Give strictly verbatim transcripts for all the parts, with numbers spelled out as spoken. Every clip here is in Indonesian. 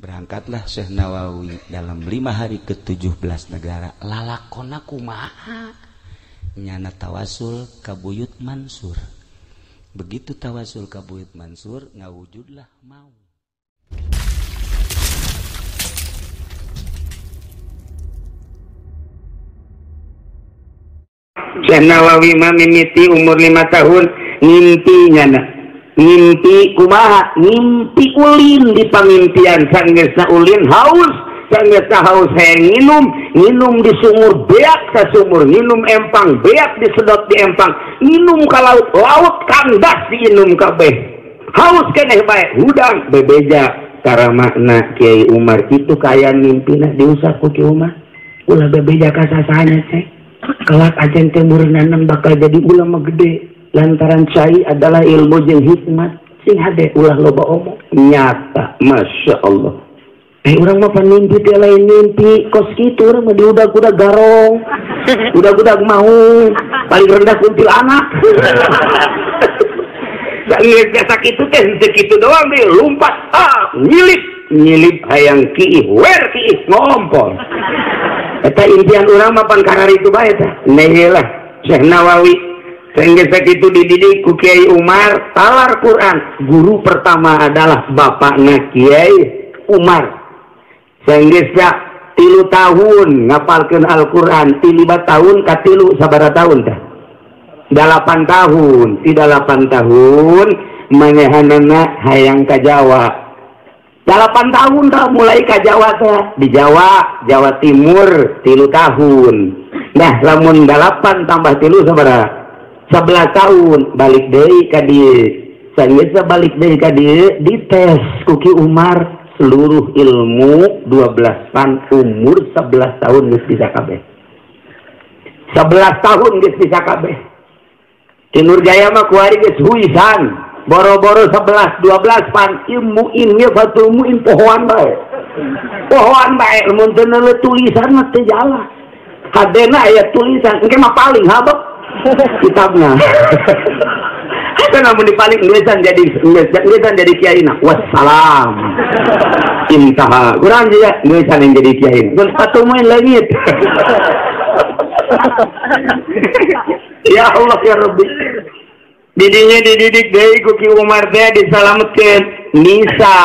Berangkatlah Syekh Nawawi dalam lima hari ke tujuh belas negara. Lalakona kumaha nyana tawasul kabuyut mansur. Begitu tawasul kabuyut mansur, ngawujudlah mau. Syekh Nawawi mah mimiti umur lima tahun ngimpi nyana. Ngimpi kumaha? Ngimpi ulin di pangimpian. Sanggeusna ulin haus, sanggeusna haus hayang nginum, nginum di sumur beak ka sumur, nginum empang beak disedot di empang, nginum ka laut, laut kandas diinum kabeh. Haus keneh bae, hudang bebeja cara makna Kiai Umar itu kaya mimpina diusah ku Kiai Umar. Ulah bebeja ka sasana teh. Kelak ajen teh meureunana bakal jadi ulama gede. Lantaran cai adalah ilmu jeung hikmat sing hade ulah loba omong nyata. Masya Allah. Eh orang mah panimpi teh lain mimpi kos kitu urang mah diudag-udag garong udag-udag mau paling rendah kuntil anak. Saeut biasa kitu teh henteu kitu doang deui lumpat ah nyilip nyilip hayang kiih wer kiih ngompol. Eta impian urang mah pan karari itu bae tah. Nah Syekh Nawawi sehingga segitu dididik ku Kiai Umar talar Quran. Guru pertama adalah bapaknya Kiai Umar. Sehingga tilu tahun ngapalkeun Al-Quran, tiliba tahun katilu sabara tahun tah? Dalapan tahun, ti dalapan tahun manehanana hayang ka Jawa. Dalapan tahun dah mulai ka Jawa tah. Di Jawa, Jawa Timur tilu tahun. Nah, lamun dalapan tambah tilu sabara? sebelas tahun balik deui ka dieu. Saeus balik deui ka dieu dites ku Ki Umar seluruh ilmu dua belas pan umur sebelas tahun geus bisa kabeh. sebelas tahun geus bisa kabeh. Di Nurjaya mah kuari geus huisan. Boro-boro sebelas dua belas pan ilmu ilmu fatul muin pohoan bae. Pohoan bae mun teu neuleut tulisan mah teu jala. Hadena aya tulisan engke mah paling habek kitabnya. Itu namun dipaling nulisan jadi nulisan jadi kiai na. Wassalam. Intaha. Kurang juga nulisan yang jadi kiai. Terus satu main langit. Ya Allah ya Rabbi. Didinya dididik deui ku Ki Umar teh disalametkeun Nisa.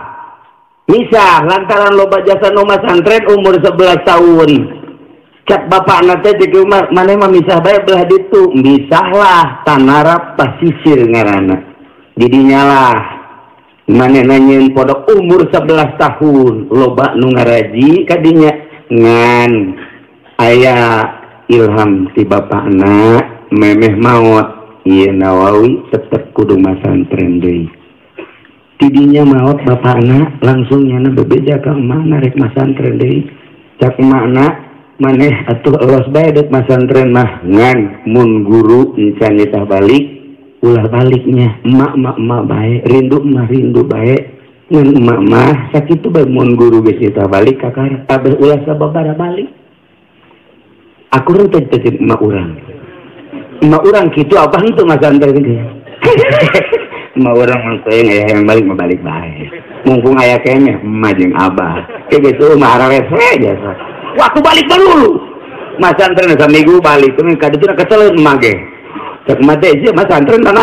Nisa lantaran loba jasa nu masantren umur sebelas tahun. Cak bapak nate di rumah mana mah misah bae belah ditu misahlah tanarap pasisir ngaranna didinya lah mana nanyain podok umur sebelas tahun loba nu ngaraji kadinya ngan aya ilham ti bapakna memeh maot ieu Nawawi tetep kudu masantren deui didinya maot bapakna langsung nyana bebeja ka mana rek masantren deui cak makna maneh atuh elos bae dek masantren mah ngan mun guru encan tah balik ulah baliknya emak emak emak bae rindu mah rindu bae ngan emak mah sakitu bae mun guru geus tah balik ka karep abah ulah sababaraha balik aku renteu teh emak urang emak urang kitu abah henteu masantren ge emak urang mah teh aya yang balik mah balik bae mumpung aya keneh emak jeung abah ge geus mah ararese jasa. Waktu balik dulu, masantren saminggu balik, tapi kadang itu kesel emang ge. Cak mate aja masantren tanah.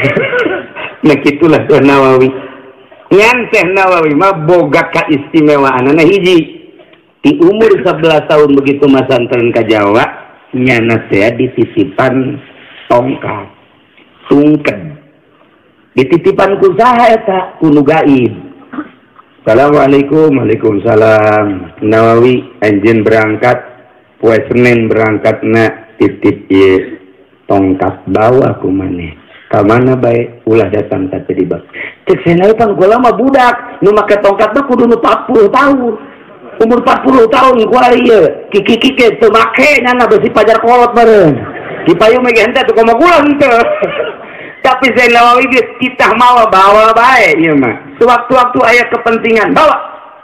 Nah gitulah Syekh Nawawi. Ngan Syekh Nawawi mah boga kaistimewaan. Nah hiji di umur sebelas tahun begitu masantren ka Jawa, nyana teh dititipan tongkat, tungked. Dititipan ku saha eta? Ku nu gaib. Assalamualaikum, waalaikumsalam. Nawawi anjeun berangkat poe Senin berangkatna titip ieu tongkat bawa ku maneh. Ka mana bae ulah datang ka teh dibak. Cek cenah pan kula mah budak, nu make tongkat mah kudu nu empat puluh tahun. Umur empat puluh tahun ku ari ieu. Kiki-kiki teu make nyana besi pajar kolot bareng. Dipayung mege henteu teu komo kula henteu. Tapi Syekh Nawawi geus kitah mawa bawa bae ieu mah. Sewaktu-waktu aya kepentingan bawa.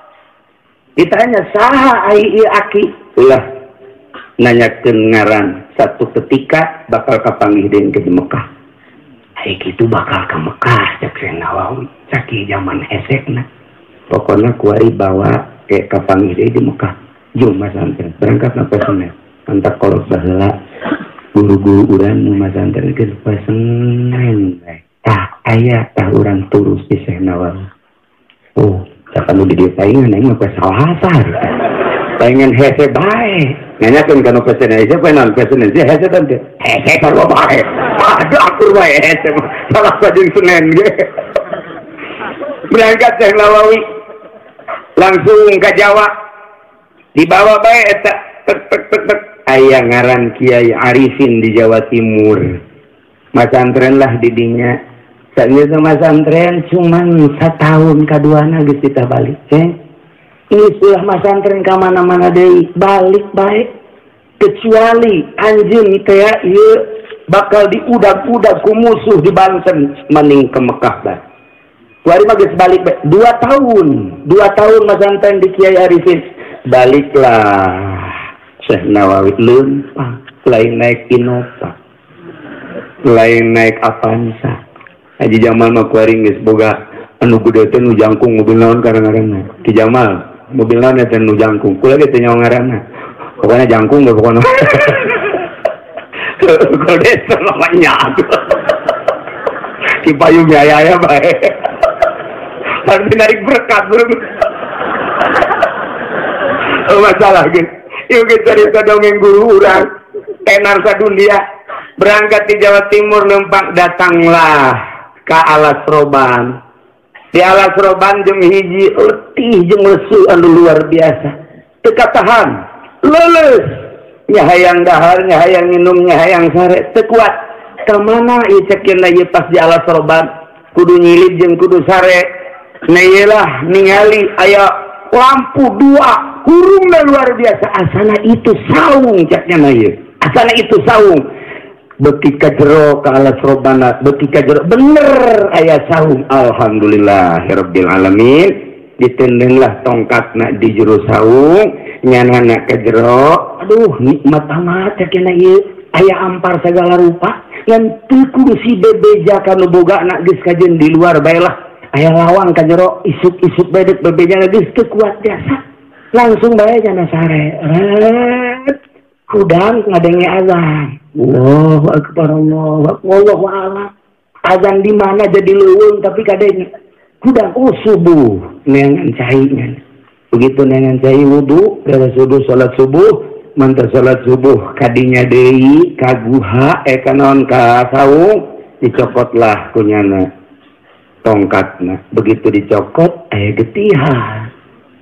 Ditanya saha ai ieu aki? Ulah nanyakeun ngaran. Satu ketika bakal kapanggih deui ke Mekah. Ai kitu bakal ka Mekah cek Syekh Nawawi. Caki zaman esekna. pokoknya kuari bawa ke kapang ide di Mekah Jumlah santren berangkat na pesenen antak kolot baheula guru-guru urang nu masantren ke pesenen tah aya tah urang turus di Syekh Nawawi oh tak anu di dieu paingan aing mah salah asar pengen hese bae nganyakeun kana pesenen ieu penan pesenen ieu hese teh hese kalau bae aduh akur bae hese salah sajeng Senen ge berangkat Syekh Nawawi langsung ke Jawa dibawa bae eta tek tek tek tek aya ngaran Kiai Arifin di Jawa Timur masantren lah didinya saeun masantren cuman satahun kaduana geus kita balik ceng ini sudah masantren ka mana-mana deui balik bae kecuali anjeun teh ieu bakal diudag-udag ku musuh di Banten mending ke Mekah bae kuari mah geus balik bae dua tahun dua tahun masantren di Kiai Arifin baliklah Syekh Nawawi leumpang lain naik Innova lain naik Avanza Haji Jamal mah kuari geus boga anu gede teh nu jangkung mobil naon karang-karangna Ki Jamal mobil naon teh nu jangkung kula ge teh nyawa ngaranna pokona jangkung ge pokona gede teh namanya Ki payung aya-aya bae harus narik berkat bro masalah gitu yuk kita cerita dongeng guru urang tenar sadunia berangkat di Jawa Timur numpak datanglah ke Alas Roban di Alas Roban jeung hiji letih jeung lesu anu luar biasa teka tahan leles nyahayang dahar nyahayang minum nyahayang sare teu kuat ka mana ieu cekeuna ieu pas di Alas Roban kudu nyilid jeung kudu sare nailah ningali aya lampu dua kurungna luar biasa asana itu saung caknya na ieu asana itu saung beuki ka jero ka Alas Robana beuki ka jero bener aya saung alhamdulillahirabbil alamin ditendenglah tongkatna di jero saung nyanana ka jero aduh nikmat amat caknya ieu aya ampar segala rupa ngan teu kursi bebeja kanu bogana geus kajeun di luar bae lah aya lawang ka jero isuk-isuk bedek bebeja geus teu kuat biasa langsung bae jana sare ret kudang ngadenge azan Allahu akbar Allahu akbar wallahu a'lam azan di mana jadi leuweung tapi kadenge kudang oh subuh neangan cainya begitu neangan cai wudu beres wudu salat subuh mantap salat subuh kadinya deui kaguha eh kanon ka saung dicokotlah kunyana tongkatna begitu dicokot aya getihan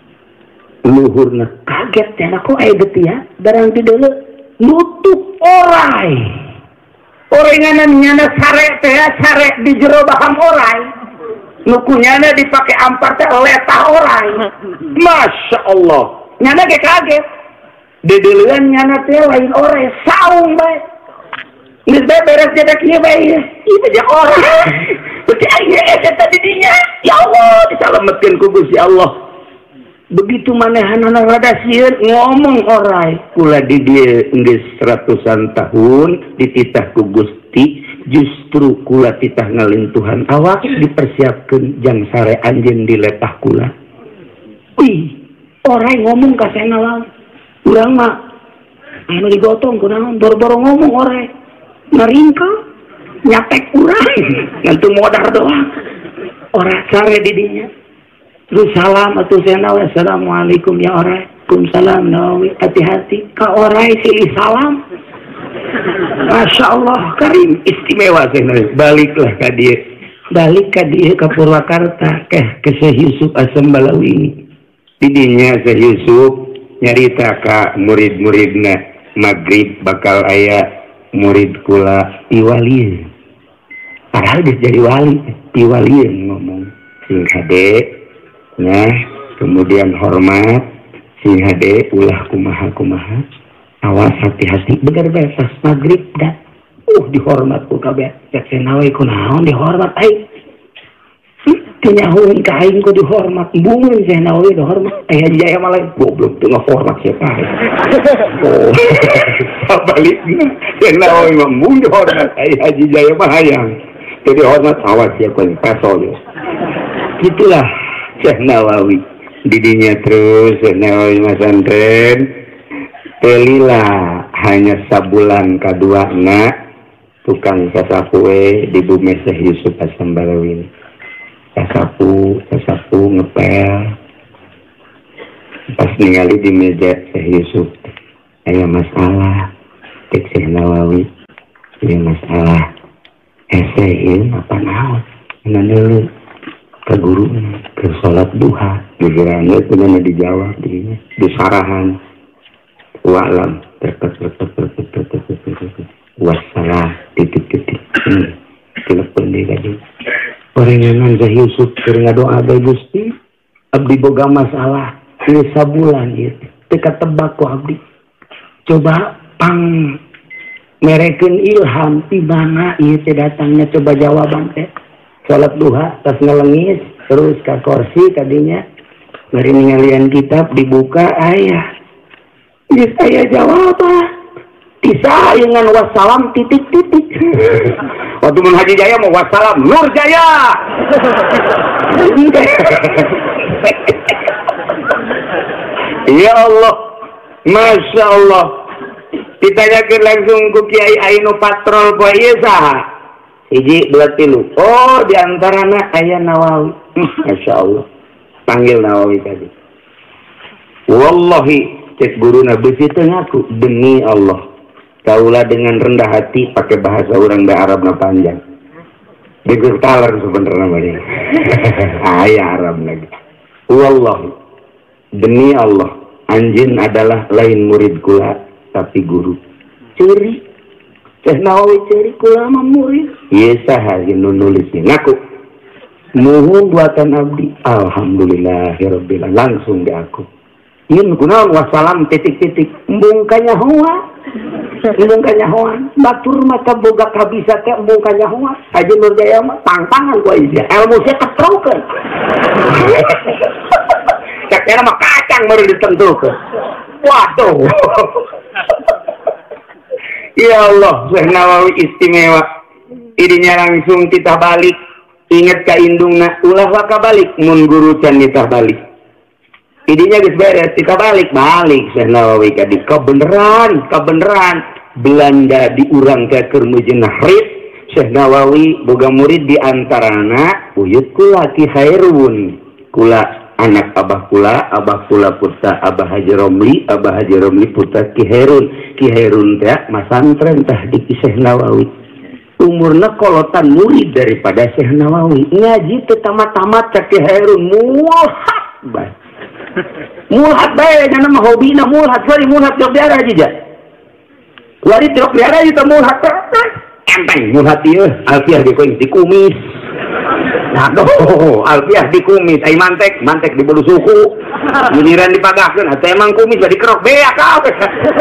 luhurna kaget cenah kok aya getihan barang di deuleu nutup orai orenganan nyana sare teh sare di jero baham orai nukunyana dipake ampar teh letah orai masya Allah nyana ge kaget di deuleuan nyana teh lain orai saung bae geus bae beres jedak ieu bae ieu teh orai berarti aya eta tadi dinya ya Allah disalametkeun ku Gusti Allah begitu manehanana rada sieun ngomong orai kula di dieu geus ratusan tahun dititah ku Gusti justru kula titah ngalintuhan awak dipersiapkeun jang sare anjeun di letah kula wih orai ngomong ka Syekh Nawawi urang mah anu digotong kunaon boro-boro ngomong orai ngaringkel nyapek urang ngantu modar doang ora sare di dinya terus salam atuh Syekh Nawawi assalamualaikum ya orai Waalaikumsalam Nawawi hati-hati ka orai silih salam Masya Allah karim istimewa Syekh Nawawi baliklah ka dieu balik ka dieu ka Purwakarta keh ke Syekh Yusuf Asem Balawi didinya Syekh Yusuf nyarita ka murid-muridna magrib bakal aya murid kula iwali padahal geus jadi wali iwali ngomong sing hade nah kemudian hormat sing hade ulah kumaha-kumaha awas hati-hati bener bae pas magrib dah uh dihormat ku kabeh Syekh Nawawi kunaon dihormat ai teu nyahoeun ka aing ku dihormat bungun Syekh Nawawi dihormat aya jaya malah goblok teu ngahormat siapa oh balikna Syekh Nawawi mah mun dihormat ai Haji Jaya mah hayang teu dihormat awas siapa peso yo gitulah Syekh Nawawi didinya terus Syekh Nawawi masantren telilah hanya sabulan kadua na tukang sasapu di bumi Syekh Yusuf As-Sambalawin sasapu sasapu ngepel pas ningali di meja Syekh Yusuf aya masalah cek Syekh Nawawi aya masalah esein apa naon nanu ke guru ke sholat duha digiranya itu mana dijawab di disarahan wa'lam terket terket terket terket terket wassalam titik titik telepon dia tadi perenganan Syekh Yusuf keur doa bae Gusti abdi boga masalah ini sabulan ieu teka tebak ku abdi coba pang merekeun ilham di mana ieu teh datangnya coba jawaban teh salat duha tas ngelengis terus ka kursi kadinya bari ningalian kitab dibuka aya geus aya jawaban bisa dengan wassalam titik titik waktu mun Haji Jaya mau wassalam Nur Jaya ya Allah Masya Allah ditanyakan langsung ku Kiai Ainu patrol poe ieu saha hiji dua tilu oh diantarana aya Nawawi Masya Allah panggil Nawawi tadi wallahi cek guruna beusi teu ngaku demi Allah kaulah dengan rendah hati pakai bahasa orang da Arabna panjang digertaler sebenarnya mah aya Arab lagi wallahi demi Allah anjeun adalah lain murid kula tapi guru curi Syekh Nawawi curi kula mah murid ieu saha nu nulisnya ngaku nuhun buatan abdi alhamdulillahirabbil alamin langsung di aku ieu kunaon wassalam titik-titik embung kanyahoa embung kanyahoa batur mata boga kabisa teh embung kanyahoa Haji Nur Jaya mah tangtangan ku ieu ilmu sia ketrokeun cak era mah kacang baru ditentukeun waduh ya Allah Syekh Nawawi istimewa idinya langsung titah balik inget ka indungna ulah waka balik mun guru can titah balik idinya geus beres titah balik balik Syekh Nawawi ka di kebeneran kebeneran Belanda diurang ke keur mujeunah rit Syekh Nawawi boga murid di antarana uyut kula Ki Khairun kula anak abah kula, abah kula putra abah Haji Romli, abah Haji Romli putra Ki Herun, Ki Herun teh masantren tah di Syekh Nawawi. Umurna kolotan murid daripada Syekh Nawawi. Ngaji teh tamat-tamat ka Ki Herun mulhat bae. Mulhat bae nya mah hobina mulhat, sorry mulhat jog diara aja. Wari jog diara itu mulhat. Enteng mulhat ieu, alfiah di koin di kumis. Aduh, alfiah di kumis, ai mantek, mantek di bulu suku. Giliran dipagahkeun, atuh emang kumis bari kerok beak kabeh.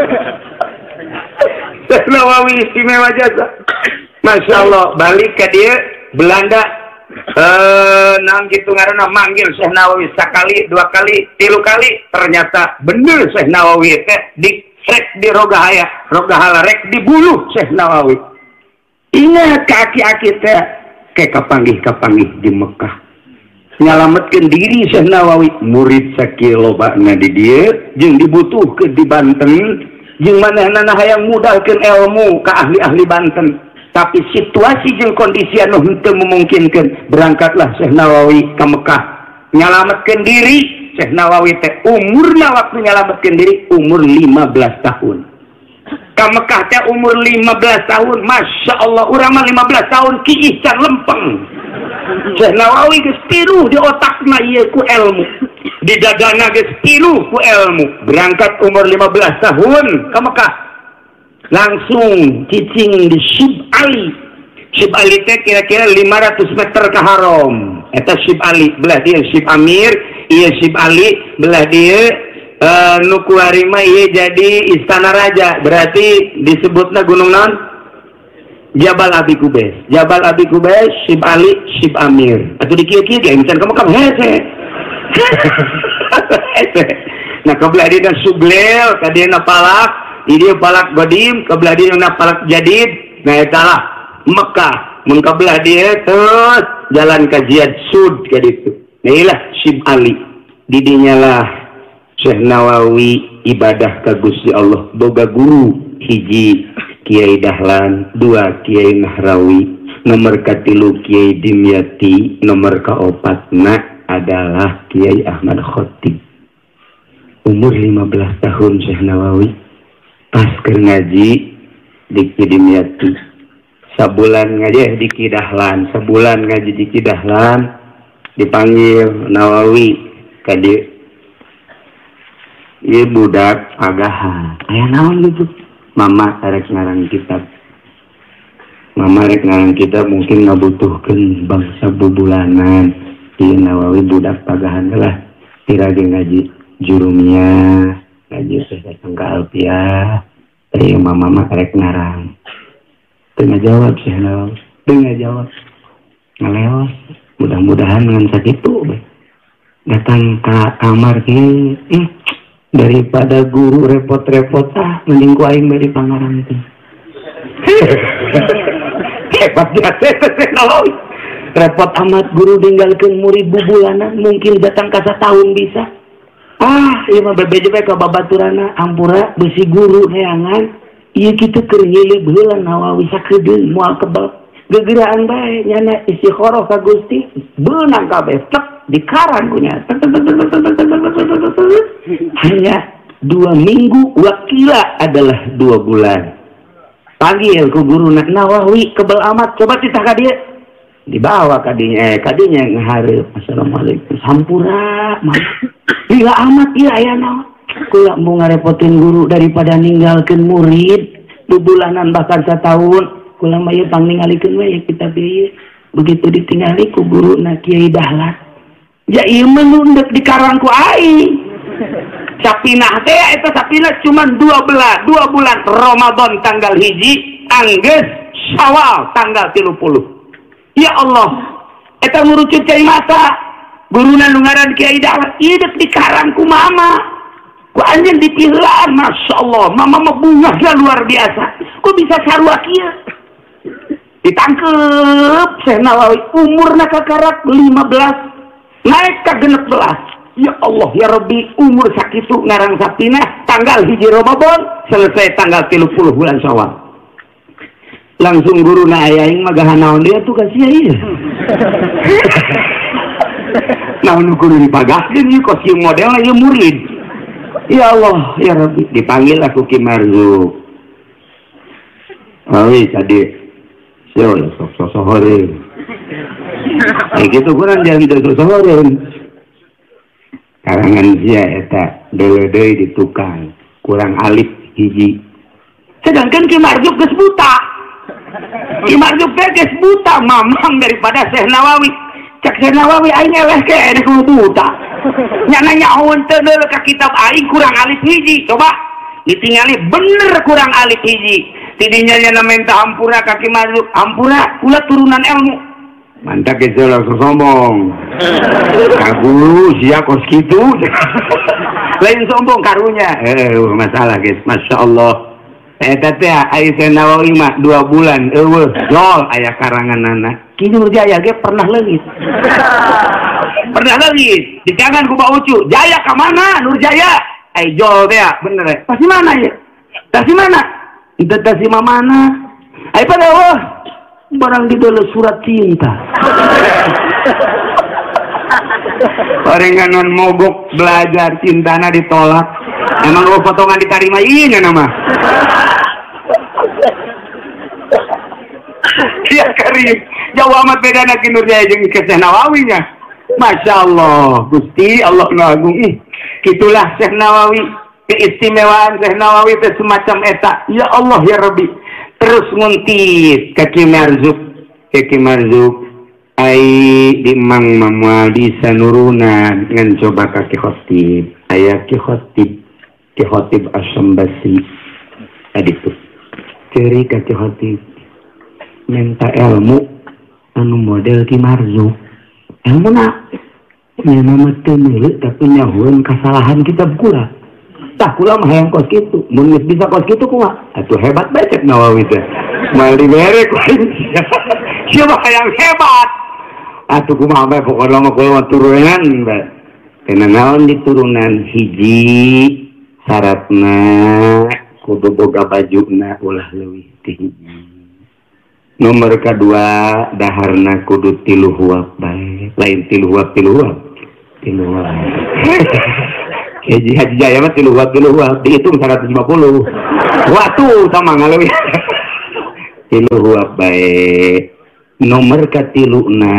Nawawi istimewa jasa. Masya Allah, balik ke dia Belanda eh nang gitu ngaranna manggil Syekh Nawawi sekali, dua kali, tilu kali, ternyata bener Syekh Nawawi teh di rek di rogahaya, rogahala rek di bulu Syekh Nawawi. Ingat kaki-kaki teh kayak kapanggih-kapanggih di Mekah nyalametkeun diri Syekh Nawawi murid sakilobana di dieu jeung dibutuhkeun di Banten jeung manehna hayang mudahkeun ilmu ka ahli-ahli Banten tapi situasi jeung kondisi anu henteu memungkinkeun berangkatlah Syekh Nawawi ka Mekah nyalametkeun diri Syekh Nawawi teh umurna waktu nyalametkeun diri umur lima belas tahun ka Mekah teh umur lima belas tahun Masya Allah urang mah lima belas tahun kiih can lempeng Syekh Nawawi geus piluh di otakna ieu ku ilmu di dadana geus piluh ku ilmu berangkat umur lima belas tahun ka Mekah langsung cicing di Syib Ali Syib Ali teh kira-kira lima ratus meter ke haram eta Syib Ali belah dia Syib Amir ieu Syib Ali belah dia Uh, nuku harima iya jadi istana raja berarti disebutnya gunung non Jabal Abi Kubais Jabal Abi Kubais Syib Ali Syib Amir atau di kiri-kiri kayak misalnya kamu kamu hese hese nah kebelah dia suglel kadina palak dia palak godim kebelah dia palak jadid nah itulah Mekah mengkebelah dia terus jalan ke Jihad Sud kayak gitu Inilah Syib Ali didinyalah Syekh Nawawi ibadah ka Gusti Allah boga guru hiji Kiai Dahlan, dua Kiai Nahrawi, nomor katilu Kiai Dimyati, nomor kaopatna adalah Kiai Ahmad Khotib. Umur lima belas tahun Syekh Nawawi pas keur ngaji di Dimyati. Sabulan ngaji di Kidahlan, sebulan ngaji di Kidahlan dipanggil Nawawi ka dieu. Ieu budak agahan. Aya naon gitu? Mama rek ngarang kitab. Mama rek ngarang kitab mungkin ngabutuhkeun bangsa bubulanan. Ieu Nawawi budak pagahan lah. Tirage ngaji jurumiyah, ngaji sesang ka alfiah. Ieu mama mah rek ngarang. Teu ngajawab Syekh Nawawi. Teu ngajawab. Ngaleos. Mudah-mudahan dengan sakitu datang ka kamar kieu. Eh, daripada guru repot-repot ah mending ku aing bari pangarang teh. Hebat dia teh Nawawi. Repot amat guru ninggalkeun murid bubulanan mungkin datang ka satahun bisa. Ah, ieu mah bebeje bae ka babaturana ampura besi guru neangan. Ieu kitu keur nyilih heula Nawawi sakedeung moal kebal. Gegeraan bae nyana istikharah ka Gusti, beunang kabeh tek dikarang punya. Hanya dua minggu wakila adalah dua bulan. Panggil ku guru Nawawi kebal amat, coba titah ka dia. Dibawa ka dinya, eh kadinya ngahareup. Assalamualaikum. Sampura mah. Gila amat ieu aya naon. Kula mau ngarepotin guru daripada ninggalkeun murid bubulanan bahkan satahun. Kula mah ieu pangningalikeun we kitab ieu. Begitu ditinggali ku guru na Kiai Dahlan. Ya ieu menunduk di karang ku aing. Sapinah teh eta sapinah cuma dua bulan, dua bulan Ramadan tanggal hiji, anggeus Syawal tanggal tilu puluh. Ya Allah, eta ngurucut cai masa. Guruna nu ngaran Kiai Dahlan ieu di karang ku mama. Ku anjeun dipihlaan, masyaallah, mama mah bungahna luar biasa. Kok bisa sarua kieu? Ditangkep Syekh Nawawi umurna kakarak lima belas naik ke genep belas. Ya Allah ya Rabbi umur sakitu ngarang sapinah tanggal hiji Ramadan selesai tanggal tilu puluh bulan Syawal. Langsung guru na ayaing magahan naon dia tuh kasih ieu. Naon guru dipagahkeun ieu kosium modelna ieu murid. Ya Allah ya Rabbi dipanggil aku Ki Marzuk. Awi tadi yo sok-sok hore. Kayak gitu kurang jangan sok hore. Karangan dia eta dewe-dewe di tukang kurang alif hiji. Sedangkan Ki Marzuk geus buta. Ki Marzuk teh geus buta mamang daripada Syekh Nawawi. Cak Syekh Nawawi aing eleh ke enek buta. Nya nyahoeun teu deul ka kitab aing kurang alif hiji. Coba ditingali bener kurang alif hiji. Tidinya nya minta ampura ka Ki Marzuk. Ampura kula turunan ilmu. Mantap ke langsung sombong. Guru sia kos kitu. Lain sombong karunya. Eh masalah guys, Masya Allah. Eta teh aya Syekh Nawawi mah dua bulan eueuh jol aya karanganana. Ki Nurjaya ge pernah leungit. Pernah leungit. Dikangan ku Pak Ucu. Jaya ka mana Nurjaya? Ai jol teh bener. Pasti mana ya? Pasti mana? Itu tasi mana? Ai pada wah barang di dalam surat cinta. Orang non mogok belajar cintana ditolak. Emang lo potongan ditarima ini nama. Ya Karim, jauh amat beda nak Nurjaya jeung Syekh Nawawi nya. Masya Allah, Gusti Allah Agung. Ih, gitulah Syekh Nawawi. Keistimewaan Syekh Nawawi itu semacam eta. Ya Allah ya Rabbi. Terus nguntit ke Ki Marzuk. Ke Ki Marzuk. Ai di mang mamual di sanurunan. Ngan coba ke Ki Khotib. Ayah Ki Khotib. Ki Khotib Asyambasi. Tadi tuh. Ceri ke Ki Khotib. Minta ilmu. Anu model Ki Marzuk. Ilmu nak. Ya nama temilik tapi nyahuan kesalahan kitab kula. Tah kula mah hayang kos kitu, mun geus bisa kos kitu kumaha? Atuh hebat bae Cek Nawawi teh. Moal dibere ku. Siapa hayang hebat? atuh kumaha bae pokona mah kula turunan bae. Kana naon di turunan hiji syaratna kudu boga bajuna ulah leuwih ti hiji. Nomor kedua daharna kudu tilu huap bae. Lain tilu huap tilu huap. Tilu huap. Hiji haji jaya mah tilu huap tilu huap dihitung seratus lima puluh. Waktu sama ngaleuwih. Tilu huap bae. Nomor katiluna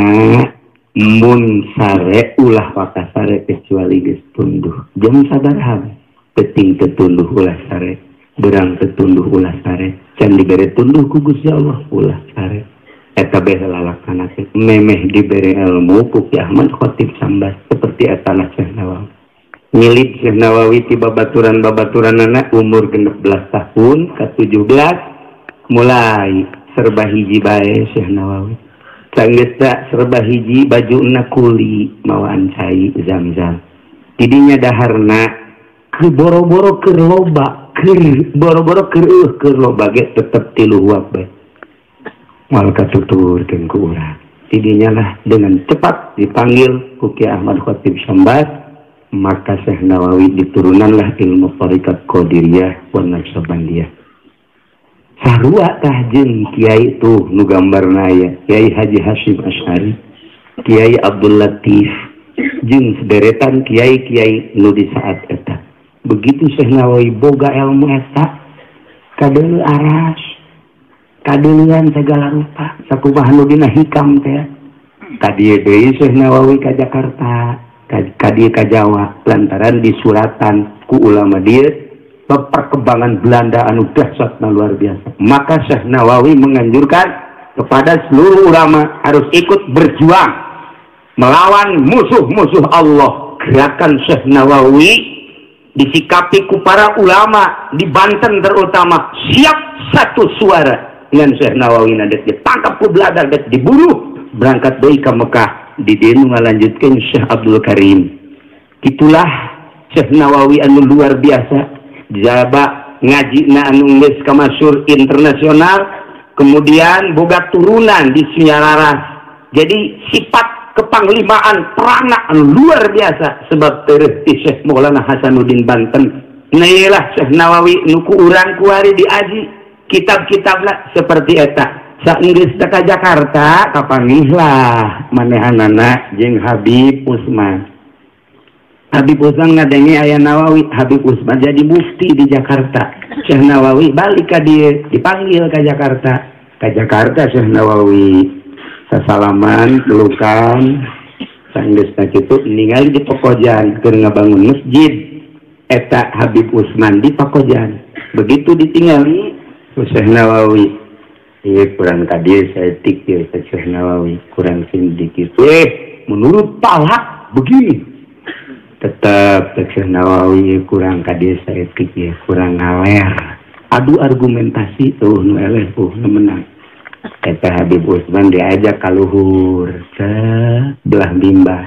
mun sare ulah paka sare kecuali geus tunduh. Jam sabaraha penting tetunduh ulah sare. Berang tetunduh ulah sare. Can dibere tunduh ku Gusti Allah ulah sare. Eta bae lalakanakeun memeh dibere ilmu ku Ki Ahmad Khatib Sambas seperti eta Syekh Nawawi. Nyilid Syekh Nawawi ti babaturan-babaturanana umur genep belas tahun ka tujuh belas mulai serba hiji bae Syekh Nawawi. Sanggeus serba hiji bajuna kuli mawaan cai Zam-Zam. Tidinya daharna keur boro-boro keur loba, keur boro-boro keur eueuh keur loba ge tetep tilu huap bae. Moal katuturkeun ku urang. Tidinya lah dengan cepat dipanggil ku Ki Ahmad Khatib Sambas, maka Syekh Nawawi diturunanlah ilmu Thariqat Qadiriyah wa Naqsabandiyah. Sarua tah jeung kiai tuh nu gambarna aya Kiai Haji Hasyim Asy'ari, Kiai Abdul Latif jeung sederetan kiai-kiai nu di saat eta. Begitu Syekh Nawawi boga ilmu eta kadeuleu aras, kadeuleuan segala rupa, sakumaha nu dina hikam teh. Ka dieu deui Syekh Nawawi ka Jakarta, ka dieu ka Jawa lantaran disuratan ku ulama dieu perkembangan Belanda anu dahsyatna luar biasa. Maka Syekh Nawawi menganjurkan kepada seluruh ulama harus ikut berjuang melawan musuh-musuh Allah. Gerakan Syekh Nawawi disikapi ku para ulama di Banten terutama siap satu suara dengan Syekh Nawawi nadet ditangkap ku Belanda dan dibunuh berangkat deui ka Mekah di dieu ngalanjutkeun Syekh Abdul Karim. Itulah Syekh Nawawi anu luar biasa. Jaba ngaji na anu geus kamasyhur internasional, kemudian boga turunan di Sunyararas. Jadi sifat kepanglimaan perana anu luar biasa sebab teureus ti Syekh Maulana Hasanuddin Banten. Nailah Syekh Nawawi nu ku urang kuari diaji kitab-kitabna seperti eta. Saenggeus ka Jakarta kapanggihlah manehanana jeung Habib Usman. Habib Usman ngadenge aya Nawawi, Habib Usman jadi mufti di Jakarta. Syekh Nawawi balik ka dieu, dipanggil ke Jakarta. Ka Jakarta Syekh Nawawi sasalaman pelukan sanggeus kitu ningali di Pakojan keur ngabangun masjid. Eta Habib Usman di Pakojan. Begitu ditinggali Syekh Nawawi, ieu kurang ka dieu saeutik ieu Syekh Nawawi, kurang sedikit. Eh, menurut Talak begini. Tetap Syekh Nawawi kurang ka dieu saeutik ya, kurang ngaler. Adu argumentasi tuh nu eleh tuh nu menang. Eta Habib Usman diajak ka luhur sebelah bimbah.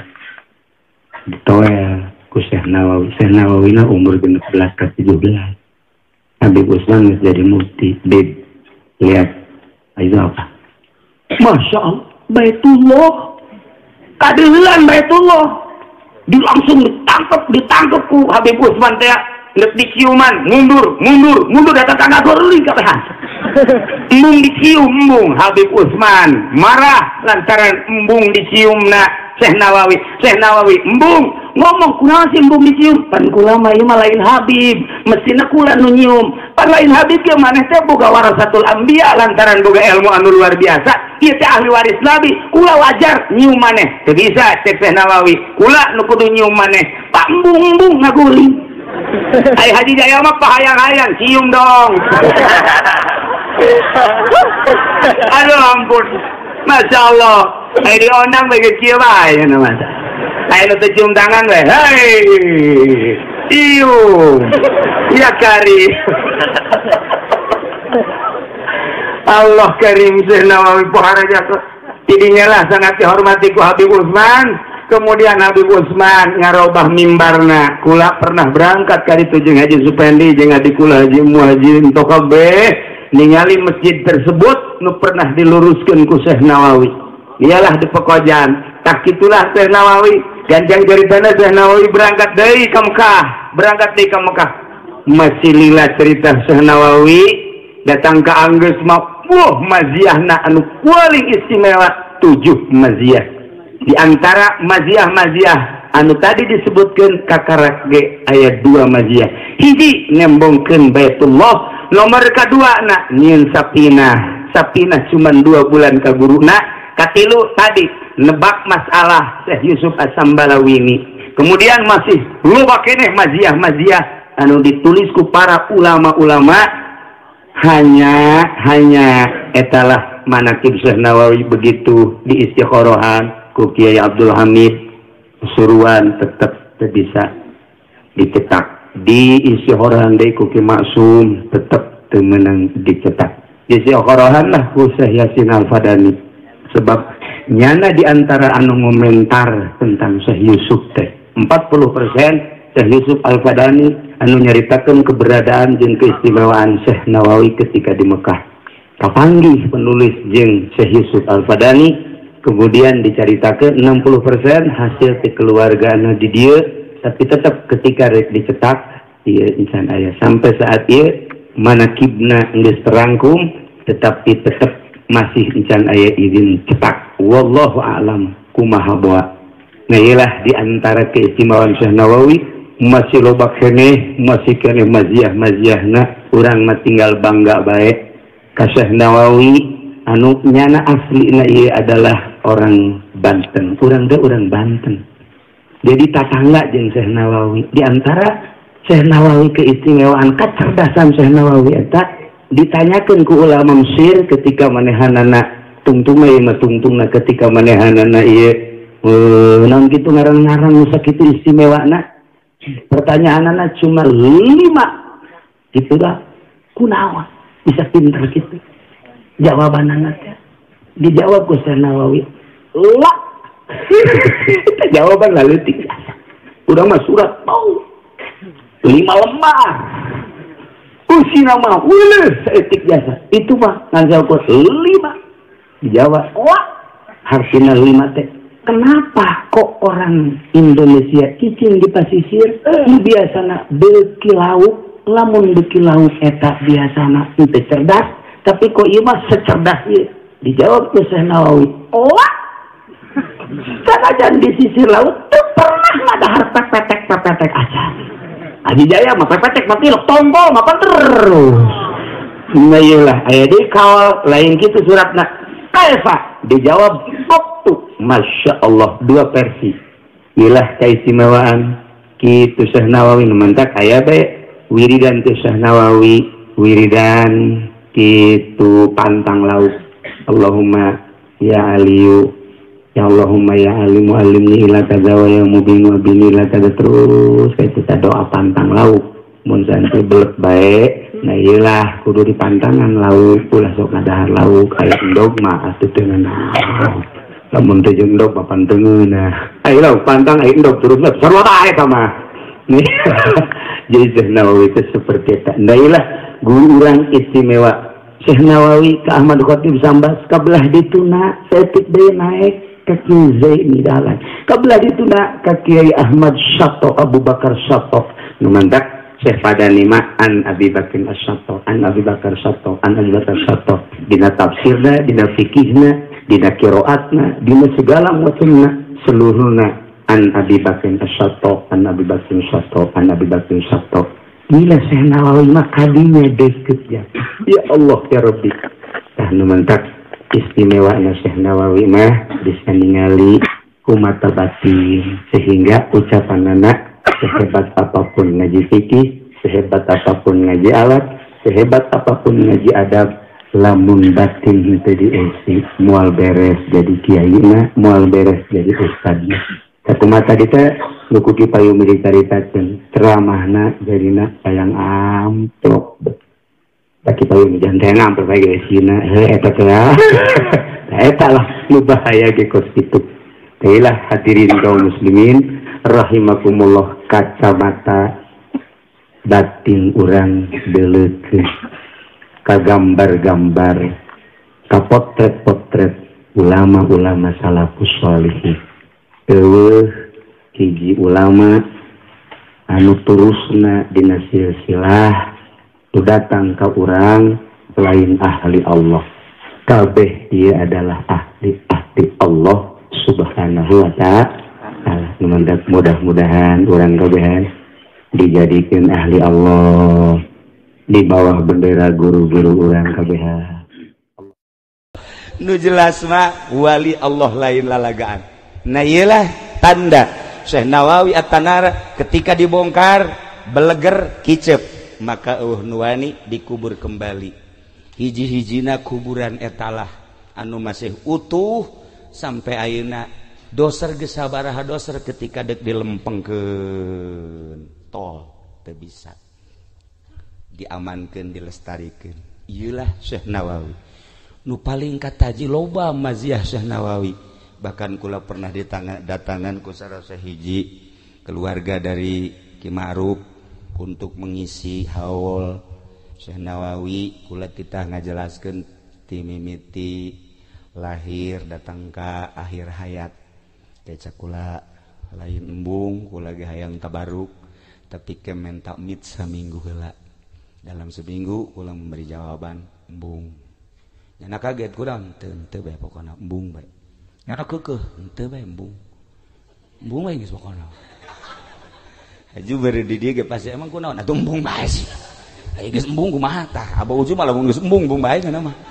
Ditoel ku Syekh Nawawi. Syekh Nawawi na umur genep belas ka tujuh belas. Habib Usman geus jadi mufti. Bib, lihat. Ayo apa? Masya Allah, Baitullah. Kadeulan Baitullah. Di langsung ditangkap ditangkap ku Habib Usman teh lek diciuman mundur mundur mundur datang kana gorling kabeh. Embung dicium embung Habib Usman marah lantaran embung diciumna Syekh Nawawi. Syekh Nawawi embung ngomong kunaon sih embung dicium pan kula mah ieu mah lain Habib mestina kula nu nyium pan lain Habib ge maneh teh boga warasatul anbiya lantaran boga ilmu anu luar biasa ieu teh ahli waris nabi kula wajar nyium maneh teu bisa cek Syekh Nawawi kula nu kudu nyium maneh pak embung-embung ngaguling ai Haji Jaya mah pahayang-hayang cium dong. Aduh ampun Masya Allah ai dionang bagi kieu bae na masa ai nu teu cium tangan we hei cium ya Karim. Allah Karim Syekh Nawawi pohara jatuh tidinya lah sangat dihormati ku Habib Usman. Kemudian Habib Usman ngarobah mimbarna kula pernah berangkat kali itu jeung Haji Supendi jeung adik kula Haji Muhajin Tokabe ningali masjid tersebut nu pernah diluruskeun ku Syekh Nawawi. Iyalah di Pekojan tak itulah Syekh Nawawi ganjang ceritana Syekh Nawawi berangkat dari ke Mekah berangkat dari ke Mekah masih lila cerita Syekh Nawawi datang ke Anggeus mah wah maziahna anu paling istimewa tujuh maziah di antara maziah-maziah anu tadi disebutkan kakarak ge ayat dua maziah hiji ngembongkeun Baitullah nomor kedua nak nyieun sapinah sapinah cuman dua bulan ka guruna katilu tadi nebak masalah Syekh Yusuf As-Sambalawi ini kemudian masih loba keneh maziah-maziah anu ditulis ku para ulama-ulama hanya hanya etalah manaqib Syekh Nawawi begitu di istiqorohan ku Kiai Abdul Hamid suruhan tetap bisa dicetak di istiqorohan deui ku Ki Maksum tetap teu meunang dicetak di istiqorohan lah ku Syekh Yasin Al-Fadani sebab nyana di antara anu komentar tentang Syekh Yusuf teh empat puluh persen Syekh Yusuf Al-Fadani anu nyaritakeun keberadaan jeung keistimewaan Syekh Nawawi ketika di Mekah. Kapanggih penulis jeung Syekh Yusuf Al-Fadani kemudian dicaritakeun enam puluh persen hasil ti keluargana di dieu tapi tetap ketika rek dicetak ieu insan aya sampai saat ieu manaqibna geus terangkum tetapi tetap masih encan aya izin cetak wallahu a'lam kumaha bawa nah ialah di antara keistimewaan Syekh Nawawi masih loba keneh masih keneh maziah-maziahna urang mah tinggal bangga bae ka Syekh Nawawi anu nyana aslina ieu adalah orang Banten urang teh urang Banten jadi tatangga jeung Syekh Nawawi di antara Syekh Nawawi keistimewaan kecerdasan Syekh Nawawi eta ditanyakan ku ulama Mesir ketika manehanana tungtung ieu mah tungtungna ketika manehanana ieu naon kitu ngaran-ngaran nu sakitu istimewana pertanyaanana cuma lima gitu dah kunaon bisa pinter gitu jawabanana teh dijawab ku Syekh Nawawi la jawaban leutik urang mah surat mau lima lembar usi nama wulus etik jasa itu mah nganjal kuat lima dijawab wah harusnya lima teh kenapa kok orang Indonesia cicing di pasisir eh. biasana beki lauk lamun beki lauk eta biasana itu cerdas tapi kok iya mah secerdas iya dijawab ke Syekh Nawawi wah sanajan di sisir laut tuh pernah ada harta petek-petek aja Aji Jaya mah pepetek mati lo tombol apa terus. Nah iyalah aya deui kawal lain kitu suratna. Kaifa dijawab waktu. Masya Allah dua versi. Iyalah keistimewaan kitu Syekh Nawawi mantak aya bae wiridan ti Syekh Nawawi wiridan kitu pantang laut. Allahumma ya aliyu ya Allahumma ya alimu alimni ila kaza wa ya mubinu abini ila kaza terus kayak kita doa pantang lauk mun santai belek baik nah iyalah kudu di pantangan lauk ulah sok ngadahar lauk kayak endog mah atuh teu nah lamun teu jeung endog papan teu nah ayo lauk pantang ayo endog terus lah sarua bae eta mah jadi Syekh Nawawi itu seperti eta nah iyalah guru urang istimewa Syekh Nawawi ke Ahmad Khatib Sambas kabelah dituna setik deui naik ke Kiai Zaini dalan kabelah dituna ke Kiai Ahmad Syato Abu Bakar Syato numandak Syekh Fadani ma an Abi Bakar Syato an Abi Bakar Syato an Abi Bakar Syato dina tafsirna dina fikihna dina qiraatna dina segala macamna seluruhna an Abi Bakar Syato an Abi Bakar Syato an Abi Bakar Syato gila Syekh Nawawi mah kadinya deket ya ya Allah ya Rabbi tah numandak istimewanya Syekh Nawawi mah bisa ningali kumata batin sehingga ucapan anak sehebat apapun ngaji fikih sehebat apapun ngaji alat sehebat apapun ngaji adab lamun batin itu diisi mual beres jadi kiai mah mual beres jadi ustadnya satu mata kita luku kipayu militaritakeun ceramahna jadina sayang amplop bagi tahu ini jangan tenang berbagai sina eh eta teh eta lah nu bahaya ge kos kitu teulah hadirin kaum muslimin rahimakumullah kacamata batin urang deuleukeun ka gambar-gambar ka potret-potret ulama-ulama salafus shalihin teueuh hiji ulama anu terusna dina silsilah nu datang ka urang lain ahli Allah. Kabeh dia adalah ahli-ahli Allah subhanahu wa ta'ala. Mudah-mudahan urang kabehan dijadikan ahli Allah di bawah bendera guru-guru urang kabehan. Nu jelas mah wali Allah lain lalagaan. Nah iyalah tanda Syekh Nawawi At-Tanara ketika dibongkar beleger kicep, maka eueuh nu wani dikubur kembali. Hiji-hijina kuburan etalah anu masih utuh sampai ayeuna. Doser geus sabaraha doser ketika dek dilempengkeun tol teu bisa diamankeun dilestarikeun. Ieulah Syekh Nawawi nu paling kataji loba maziah Syekh Nawawi. Bahkan kula pernah datangan ku sareng hiji keluarga dari Ki Ma'ruf untuk mengisi haul Syekh Nawawi. Kula titah ngajelaskeun ti mimiti lahir datang ka akhir hayat. Keca kula lain embung, kula ge hayang tabaruk, tapi kemen takmid saminggu heula. Dalam seminggu kula memberi jawaban embung. Nyana kaget kurang teu teu bae pokona embung bae. Nyana keukeuh teu bae embung. Embung bae geus pokona. Haju bari di dieu ge pasti emang kunaon atuh embung bae sih. Ai geus embung kumaha tah? Abah Ucu malah geus embung embung bae kana mah.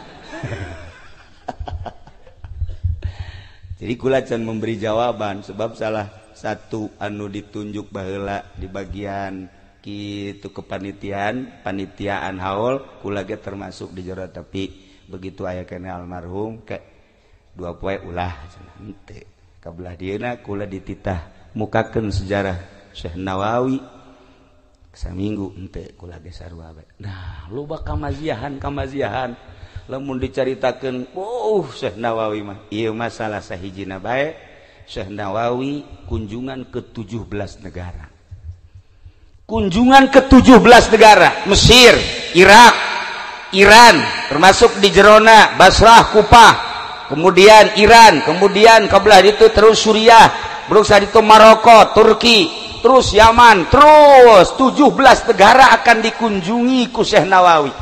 Jadi kula can memberi jawaban sebab salah satu anu ditunjuk baheula di bagian kitu kepanitiaan panitiaan haul kula ge termasuk di jero, tapi begitu aya kene almarhum ke dua poe ulah cenah henteu kabelah dieuna kula dititah mukakeun sejarah Syekh Nawawi saminggu henteu kula ge sarua bae. Nah loba kamaziahan kamaziahan lamun dicaritakeun oh Syekh Nawawi mah ieu masalah sahijina bae. Syekh Nawawi kunjungan ke tujuh belas negara. Kunjungan ke tujuh belas negara, Mesir, Irak, Iran, termasuk di jerona Basrah, Kufah, kemudian Iran, kemudian kabelah itu terus Suriah, berusaha itu Maroko, Turki, terus Yaman, terus tujuh belas negara akan dikunjungi ku Syekh Nawawi.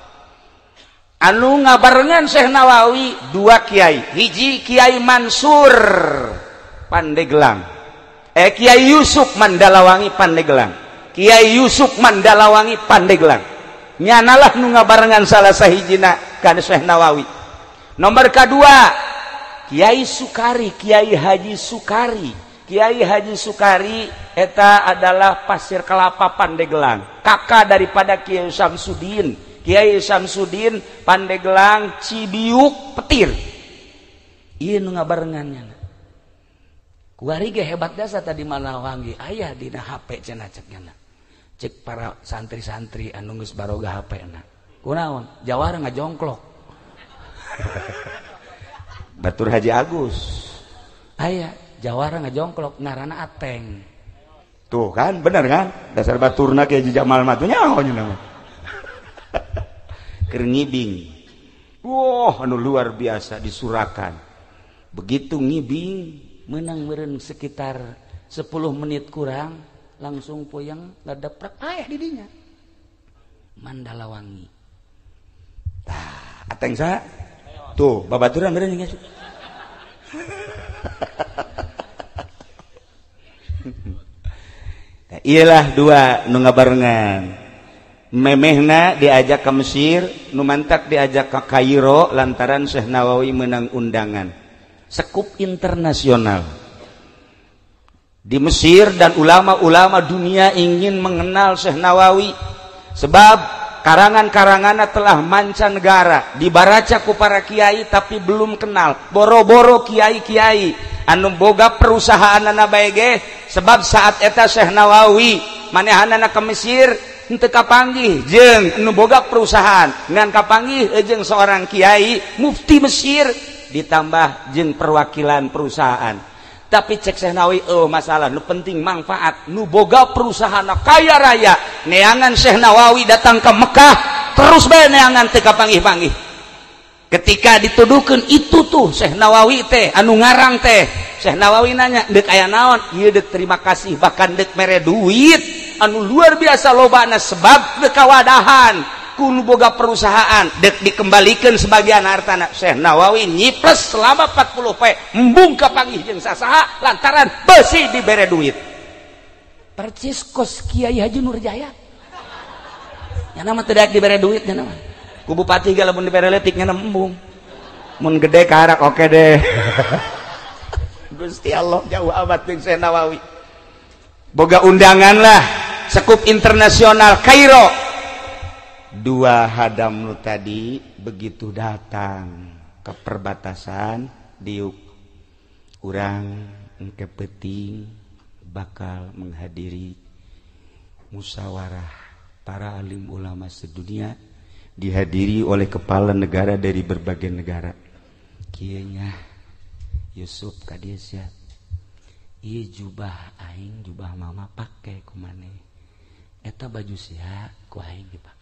Anu ngabarengan Syekh Nawawi dua kiai, hiji Kiai Mansur Pandeglang, eh Kiai Yusuf Mandalawangi Pandeglang, Kiai Yusuf Mandalawangi Pandeglang. Nyanalah nu ngabarengan salah sahijina kana Syekh Nawawi. Nomor kedua Kiai Sukari, Kiai Haji Sukari. Kiai Haji Sukari eta adalah Pasir Kelapa Pandeglang, kakak daripada Kiai Samsudin. Kiai Samsudin Pandeglang Cibiuk Petir. Ieu nu ngabarengannya. Kuari ge hebat dasa tadi Malawangi aya dina H P cenah cekna. Cek para santri-santri anu geus baroga H P-na. Kunaon? Jawara ngajongklok. Batur Haji Agus. Aya Jawara ngajongklok ngaranna Ateng. Tuh kan bener kan? Dasar baturna Kiai Jamal mah tuh nyaho nya. Keur ngibing. Wah, anu luar biasa disurakan. Begitu ngibing menang meureun sekitar sepuluh menit kurang langsung poyang ladaprak aya di dinya Mandalawangi. Tah, ateng saha? Tuh, babaturan meureun geus. Nah, iyalah dua nu ngabarengan. Memehna diajak ke Mesir, nu mantak diajak ke Kairo lantaran Syekh Nawawi menang undangan. Sekup internasional di Mesir dan ulama-ulama dunia ingin mengenal Syekh Nawawi sebab karangan-karanganna telah mancanegara dibaraca ku para kiai tapi belum kenal. Boro-boro kiai-kiai anu boga perusahaanna bae ge sebab saat eta Syekh Nawawi manehanana ke Mesir henteu kapanggih jeung anu boga perusahaan ngan kapanggih jeung seorang kiai mufti Mesir ditambah jeung perwakilan perusahaan. Tapi cek Syekh Nawawi oh masalah nu penting manfaat nu boga perusahaan kaya raya neangan Syekh Nawawi datang ke Mekah terus bae neangan teu kapanggih-panggih. ketika dituduhkeun itu tuh Syekh Nawawi teh anu ngarang teh Syekh Nawawi nanya dek aya naon ieu dek terima kasih bahkan dek mere duit anu luar biasa lobana sebab dek kawadahan kudu boga perusahaan dek dikembalikan sebagian hartana Syekh Nawawi nyipres selama empat puluh poe embung kapanggih jeung sasaha lantaran besi dibere duit percis kos Kiai Haji Nurjaya nya nama teu daek dibere duit nya nama ku bupati ge lamun dibere leutik nya embung mun gede karak oke deh Gusti Allah jauh amat jeung Syekh Nawawi boga undangan lah sekup internasional Kairo dua hadam nu tadi begitu datang ke perbatasan diuk urang engke penting bakal menghadiri musyawarah para alim ulama sedunia dihadiri oleh kepala negara dari berbagai negara kieu nya Yusuf kadieu sia ieu jubah aing jubah mama pake ku maneh eta baju sia ku aing dipake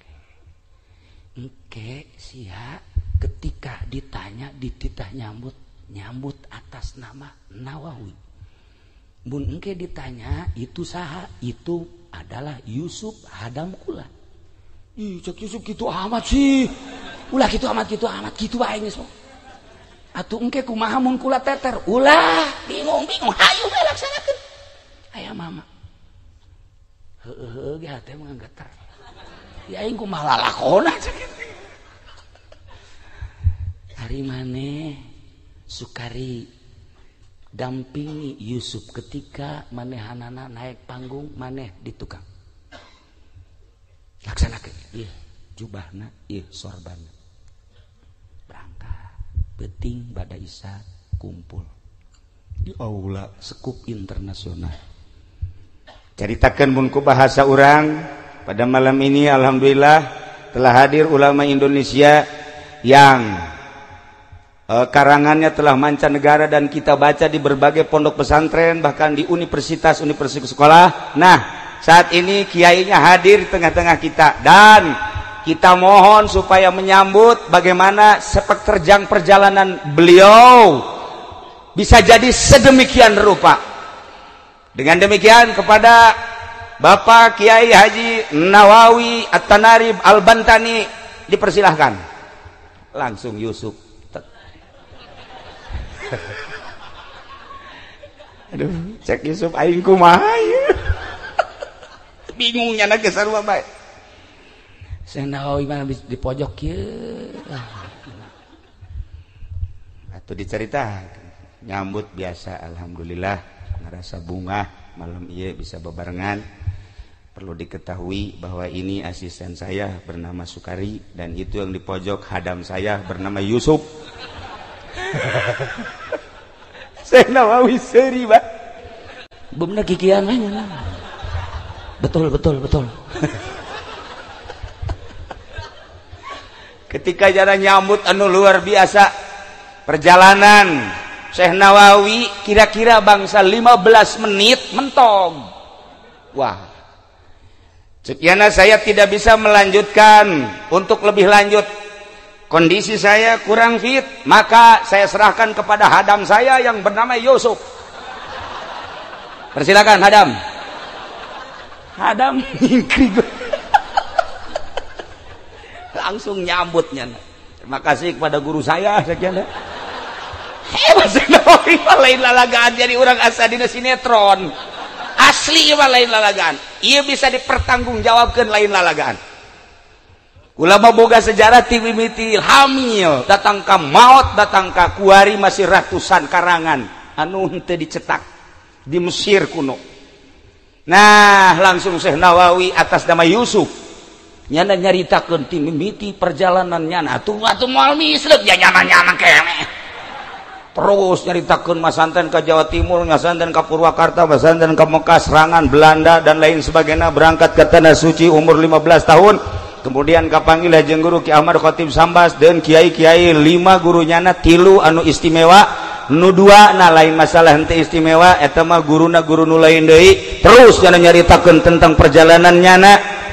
engke sia ketika ditanya dititah nyambut nyambut atas nama Nawawi mun engke ditanya itu saha itu adalah Yusuf hadam kula ih cek Yusuf kitu amat sih ulah kitu amat kitu amat kitu bae geus atuh engke kumaha mun kula teter ulah bingung bingung hayu we laksanakeun aya mama heueuh heueuh ge hate mah geter ya aing kumaha lalakona hari maneh Sukari dampingi Yusuf ketika manehanana naik panggung maneh di tukang laksanakeun ieu jubahna ieu sorbanna berangkat penting bada isya kumpul di aula sekup internasional caritakeun mun ku bahasa urang pada malam ini alhamdulillah telah hadir ulama Indonesia yang eh, karangannya telah mancanegara dan kita baca di berbagai pondok pesantren bahkan di universitas-universitas sekolah. Nah, saat ini kiainya hadir di tengah-tengah kita dan kita mohon supaya menyambut bagaimana sepak terjang perjalanan beliau bisa jadi sedemikian rupa. Dengan demikian kepada Bapak Kiai Haji Nawawi At-Tanarib Al-Bantani dipersilahkan. Langsung Yusuf. Aduh, cek Yusuf aing kumaha ieu. Bingungnya na geus sarua bae. Syekh Nawawi mana di pojok kieu. Atuh diceritakeun. Nyambut biasa alhamdulillah ngarasa bunga malam ieu bisa bebarengan. Perlu diketahui bahwa ini asisten saya bernama Sukari dan itu yang di pojok hadam saya bernama Yusuf. Syekh Nawawi seuri bah. Beumna kikian mah nya. Betul betul betul. Ketika jana nyambut anu luar biasa perjalanan Syekh Nawawi kira-kira bangsa lima belas menit mentong. Wah. Sekian saya tidak bisa melanjutkan untuk lebih lanjut. Kondisi saya kurang fit, maka saya serahkan kepada hadam saya yang bernama Yusuf. Persilakan hadam. Hadam langsung nyambutnya. Terima kasih kepada guru saya sekian. Hebat sekali lain lalagaan jadi orang asa dina sinetron. Asli mah lain lalagaan. Ieu bisa dipertanggungjawabkeun lain lalagaan. Ulama boga sejarah ti mimiti hamil datang ka maut datang ka kuari masih ratusan karangan anu henteu dicetak di Mesir kuno. Nah, langsung Syekh Nawawi atas nama Yusuf nyana nyaritakeun ti mimiti perjalanan nyana atuh atuh moal mislep ya nyana-nyana keneh. Terus nyaritakeun masanten ke Jawa Timur, masanten ke Purwakarta, masanten ke Mekah, serangan Belanda dan lain sebagainya, berangkat ke tanah suci umur lima belas tahun. Kemudian kapanggil jeung guru Ki Ahmad Khatib Sambas dan kiai-kiai lima gurunyana tilu anu istimewa, nu dua na lain masalah henteu istimewa eta mah guruna guru nu lain deui. Terus nyana nyaritakeun tentang perjalanan nyana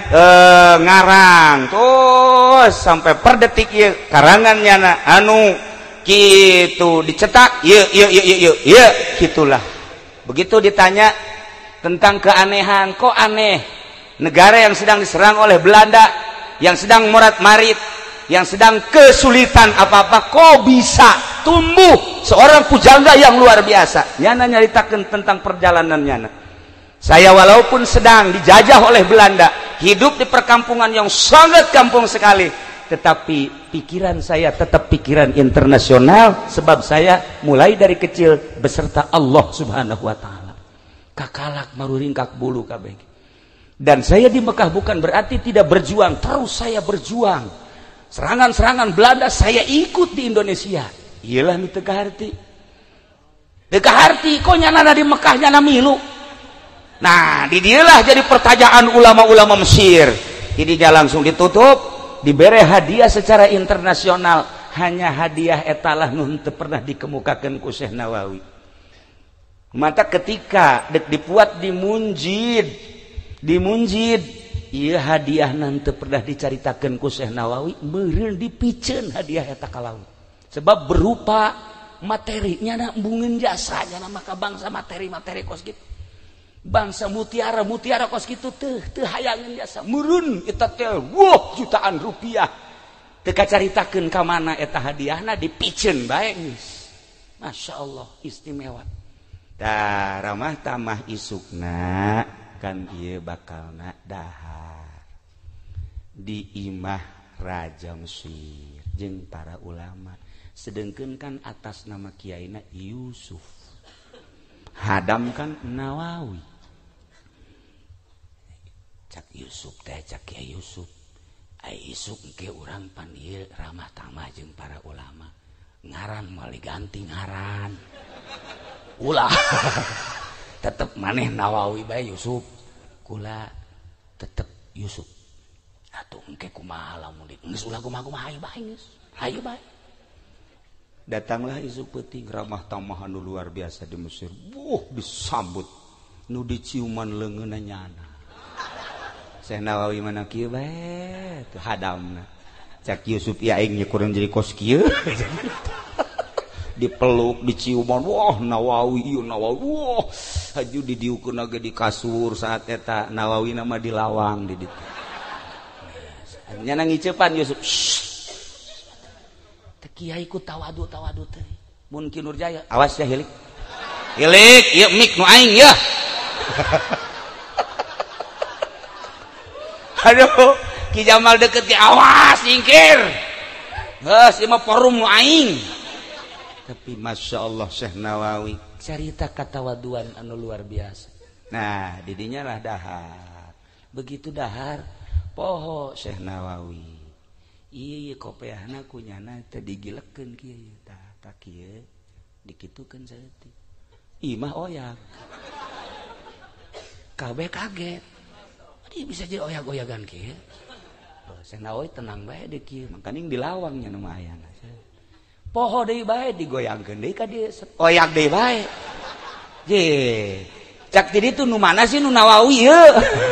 eh, ngarang terus sampai per detik ieu karangan nyana anu kitu dicetak ieu ieu ieu ieu ieu gitulah. Begitu ditanya tentang keanehan, kok aneh negara yang sedang diserang oleh Belanda, yang sedang morat-marit, yang sedang kesulitan apa-apa, kok bisa tumbuh seorang pujangga yang luar biasa. Nyana nyaritakeun tentang perjalanan nyana. Saya walaupun sedang dijajah oleh Belanda, hidup di perkampungan yang sangat kampung sekali, tetapi pikiran saya tetap pikiran internasional, sebab saya mulai dari kecil beserta Allah Subhanahu wa taala. Kakalak maruringkak bulu kabeh. Dan saya di Mekah bukan berarti tidak berjuang, terus saya berjuang. Serangan-serangan Belanda saya ikut di Indonesia. Iyalah nu teu kaharti. Teu kaharti kok nyana di Mekah nyana milu. Nah, di dialah jadi pertanyaan ulama-ulama Mesir. Jadinya langsung ditutup, diberi hadiah secara internasional. Hanya hadiah etalah nu teu pernah dikemukakeun ku Syekh Nawawi. Mata ketika dek dipuat di Munjid, di Munjid, ieu hadiah nanti pernah dicaritakeun ku Syekh Nawawi, meureun dipikeun hadiah eta ka laut. Sebab berupa materi nya embungeun jasa nya maka bangsa materi-materi kos kitu. Bangsa mutiara mutiara kos kitu teu teu hayangeun jasa. Meureun eta teh wah jutaan rupiah. Teu kacaritakeun ka mana eta hadiahna dipikeun bae geus. Masyaallah istimewa. Da ramah tamah isukna kan ieu bakalna dahar di imah Raja Mesir jeung para ulama. Sedengkeun kan atas nama kiaina Yusuf, hadam kan Nawawi. Cak Yusuf teh cak Kiai Yusuf, ai isuk engke urang pan ieu ramah tamah jeung para ulama. Ngaran moal diganti ngaran. Ulah tetep maneh Nawawi bae Yusuf, kula tetep Yusuf. Atuh engke kumaha lamun geus ulah kumaha-kumaha hayu bae geus. Hayu bae. Datanglah Yusuf peuting ramah tamah anu luar biasa di Mesir. Wuh disambut nu diciuman leungeunna nyana. Syekh Nawawi mana kieu bae teu hadamna. Cak Yusuf ya aing kurang jadi kos kieu. Dipeluk, diciuman, wah Nawawi, iya Nawawi, wah haju didiukeun ge di kasur saat eta Nawawi nama dilawang di ditu. Nya ngiceupan Yusuf. Teu kiai ku tawadu tawadu teh. Mun Ki Nurjaya, awas ya hilik. Hilik, ieu mik nu aing ya. Aduh, Ki Jamal deket ge awas nyingkir. Geus ieu mah forum nu aing. Tapi Masya Allah Syekh Nawawi cerita katawaduan anu luar biasa. Nah didinya lah dahar. Begitu dahar poho Syekh Nawawi. Iya kopeahna kunyana teh digilekeun kieu tah tah kieu dikitukeun saeutik. Imah oyak. Kabeh kaget. Dia bisa jadi oyak-oyagan kieu. Syekh Nawawi tenang bae deui kieu, mangkaning dilawang nya nu ayana. Poho deui bae digoyangkeun deui ka dieu. Oyak deui bae. Je. Cak ti ditu nu mana sih nu Nawawi ieu?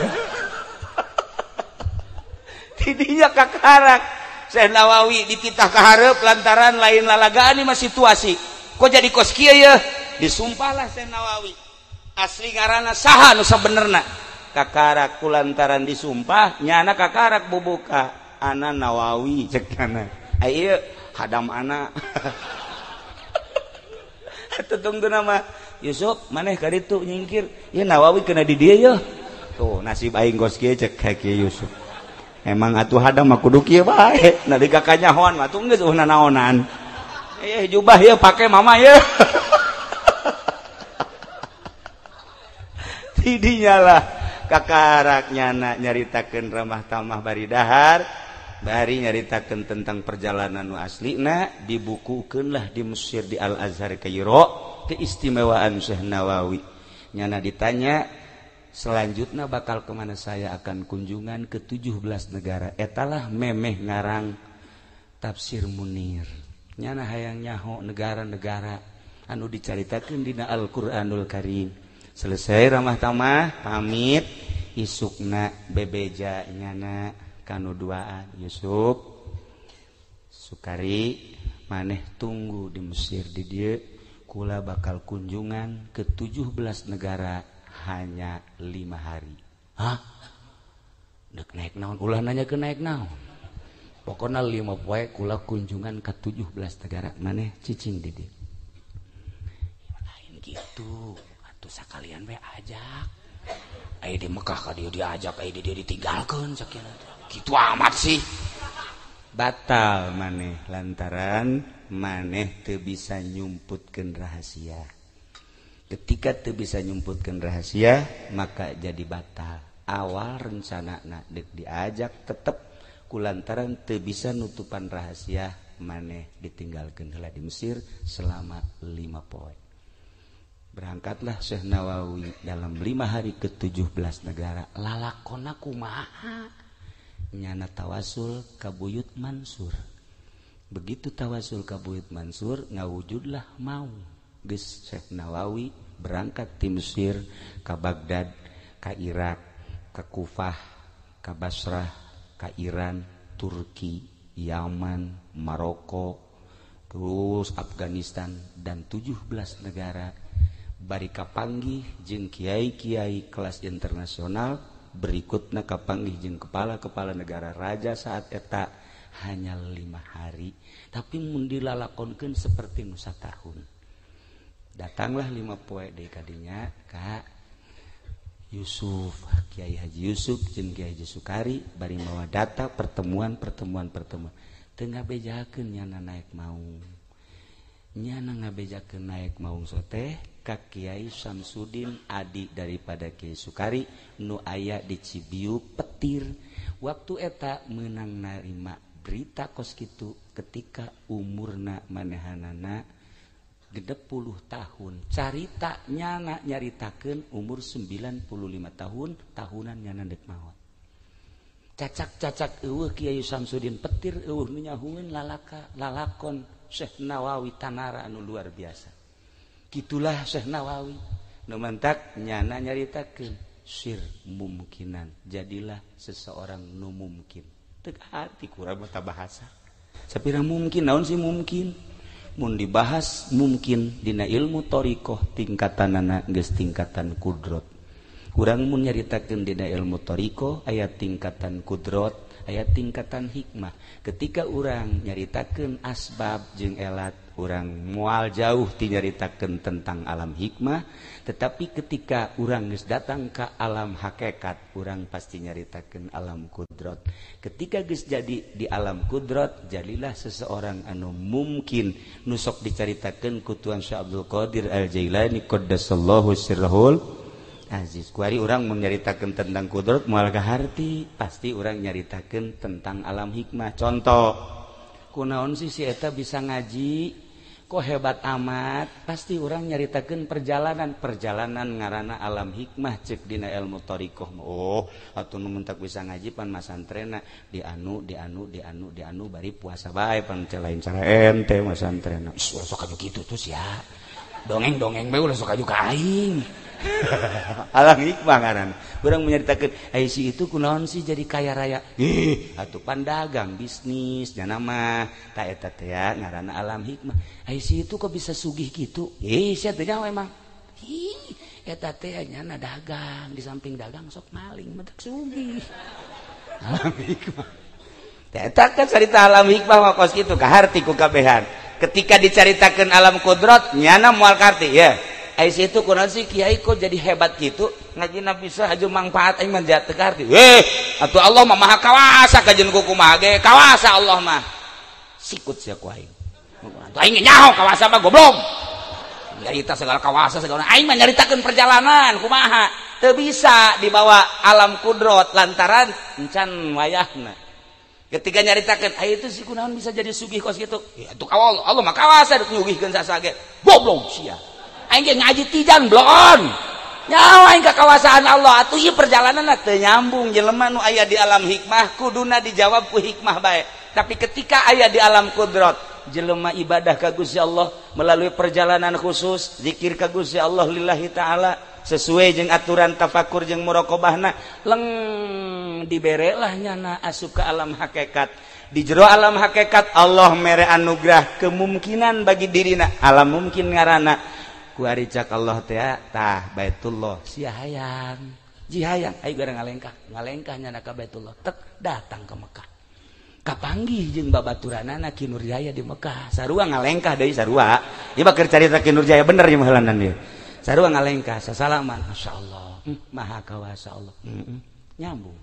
Tidinya kakarak. Syekh Nawawi dititah ka hareup lantaran lain lalagaan ieu mah situasi. Kok jadi kos kieu ye? Disumpahlah Syekh Nawawi. Asli ngaranna saha nu sabenerna? Kakarak kulantaran disumpah nyana kakarak bubuka ana Nawawi cek kana. Ieu hadam anak. Tetunggu nama Yusuf maneh ka ditu nyingkir. Ya Nawawi kena di dieu ya. Tuh nasib aing gos kieu cek ka kieu Yusuf. Emang atuh hadam mah kudu kieu bae. Nalika kanyahoan mah tuh geus uhna naonan. Eh jubah ya pake mama ya. Tidinya lah kakarak nyana nyaritakeun ramah tamah bari dahar. Bari nyaritakeun tentang perjalanan nu aslina dibukukeunlah di Mesir di Al Azhar Kairo keistimewaan Syekh Nawawi. Nyana ditanya selanjutnya bakal kemana saya akan kunjungan ke tujuh belas negara. Etalah memeh ngarang tafsir Munir. Nyana hayang nyaho negara-negara anu dicaritakeun dina Al-Qur'anul Karim. Selesai ramah tamah pamit isukna bebeja nyana kanu duaan Yusuf Sukari maneh tunggu di Mesir di dieu kula bakal kunjungan ke tujuh belas negara hanya lima hari. Hah? Dek naik naon ulah nanya ke naik naon. Pokoknya lima poe kula kunjungan ke tujuh belas negara maneh cicing di dieu. Lain gitu. Atuh sakalian we ajak. Aya di Mekah ka dieu diajak, aya di dieu ditinggalkeun sakieu. Kitu amat sih. Batal maneh lantaran maneh teu bisa nyumputkeun rahasia. Ketika teu bisa nyumputkeun rahasia maka jadi batal. Awal rencanana deuk diajak tetep kulantaran teu bisa nutupan rahasia maneh ditinggalkeun heula di Mesir selama lima poe. Berangkatlah Syekh Nawawi dalam lima hari ke tujuh belas negara. Lalakonna kumaha? Nyana tawasul ka Buyut Mansur. Begitu tawasul ka Buyut Mansur ngawujudlah mau geus Syekh Nawawi berangkat ti Mesir ka Baghdad, ka Irak, ka Kufah, ka Basrah, ka Iran, Turki, Yaman, Maroko, terus Afghanistan dan tujuh belas negara bari kapanggih jeung kiai-kiai kelas internasional. Berikutnya kapanggih jeung kepala-kepala negara raja saat eta hanya lima hari tapi mun dilalakonkeun seperti nu satahun. Datanglah lima poe deui kadinya ka Yusuf Kiai Haji Yusuf jeung Kiai Haji Sukari bari mawa data pertemuan-pertemuan pertemuan teu ngabejakeun nyana naik maung. Nyana ngabejakeun naik maung soteh ka Kiai Samsudin adi daripada Kiai Sukari nu aya di Cibiu Petir. Waktu eta meunang narima berita kos kitu ketika umurna manehanana genep puluh tahun. Carita nyana nyaritakeun umur sembilan puluh lima tahun, tahunan nyana deuk maot. Cacak-cacak eueuh Kiai Samsudin Petir eueuh nu nyahueun lalaka lalakon Syekh Nawawi Tanara anu luar biasa. Gitulah Syekh Nawawi nu mantak nyana nyaritakeun sir mumkinan jadilah seseorang nu mungkin. Teu arti kurang mata bahasa. Sapira mungkin naon sih mungkin? Mun dibahas mungkin dina ilmu thariqah tingkatanana geus tingkatan kudrat. Urang mun nyaritakeun dina ilmu thariqah aya tingkatan kudrat, aya tingkatan hikmah. Ketika urang nyaritakeun asbab jeung elat, urang moal jauh ti nyaritakeun tentang alam hikmah, tetapi ketika urang geus datang ka alam hakikat, urang pasti nyaritakeun alam kudrat. Ketika geus jadi di alam kudrat, jadilah seseorang anu mungkin nu sok dicaritakeun ku Tuan Syekh Abdul Qadir Al-Jailani qaddasallahu sirrahul aziz. Kuari urang mun nyaritakeun tentang kudrat moal kaharti, pasti urang nyaritakeun tentang alam hikmah. Contoh, kunaon sih si eta bisa ngaji? Kok hebat amat? Pasti orang nyaritakeun perjalanan perjalanan ngaranna alam hikmah cek dina ilmu thariqah. Oh, atuh nu mentak bisa ngaji pan masantrena dianu dianu dianu dianu bari puasa bae pan lain cara ente masantrena. Is ulah sok aju kitu tuh sia. Dongeng-dongeng bae ulah sok aju ka aing. Alam hikmah ngaranna. Urang menyaritakeun ai si itu kunaon sih jadi kaya raya? Eh, atuh pandagang bisnis nya mah ta eta teh ngaranna alam hikmah. Ai si itu kok bisa sugih gitu? Eh, sia teh nyawa emang. Ih, eta teh nyana dagang, di samping dagang sok maling mentek sugih. Alam hikmah. Eta kan cerita alam hikmah mah kos kitu kaharti ku kabehan. Ketika dicaritakeun alam kudrat nyana moal karti ya. Ai situ kunaon sih kiai kok jadi hebat gitu ngajina bisa aju manfaat aing mah teu karti. Eh, atuh Allah mah maha kawasa kajeun ku kumaha ge kawasa Allah mah. Sikut sia ku aing. Atuh aing nyaho kawasa mah goblok. Nyarita segala kawasa segala aing mah nyaritakeun perjalanan kumaha. Teu bisa dibawa alam kudrat lantaran encan wayahna. Ketika nyaritakeun ai itu si kunaon bisa jadi sugih kos kitu. Ya atuh Allah Allah mah kawasa duk nyugihkeun sasage. Goblok sia. Aing ngaji tijan blon. Nyawa aing ka kawasaan Allah atuh ieu perjalanan teu nyambung jelema nu aya di alam hikmah kuduna dijawab ku hikmah bae. Tapi ketika aya di alam kudrat, jelema ibadah ka Gusti Allah melalui perjalanan khusus, zikir ka Gusti Allah lillahi taala, sesuai jeung aturan tafakur jeung muraqabahna leng diberelah nyana asup ka alam hakikat. Di jero alam hakikat Allah mere anugerah kemungkinan bagi dirina alam mungkin ngaranna ku ari cak Allah teh tah Baitullah sia hayang jihayang ayo gara ngalengkah ngalengkah nyana ka Baitullah tek datang ke Mekah kapanggih jeung babaturanana Ki Nurjaya di Mekah sarua ngalengkah deui sarua ieu mah keur carita Ki Nurjaya bener ieu mah heulanan ieu sarua ngalengkah sasalaman masyaallah hmm, maha kawasa Allah hmm, nyambung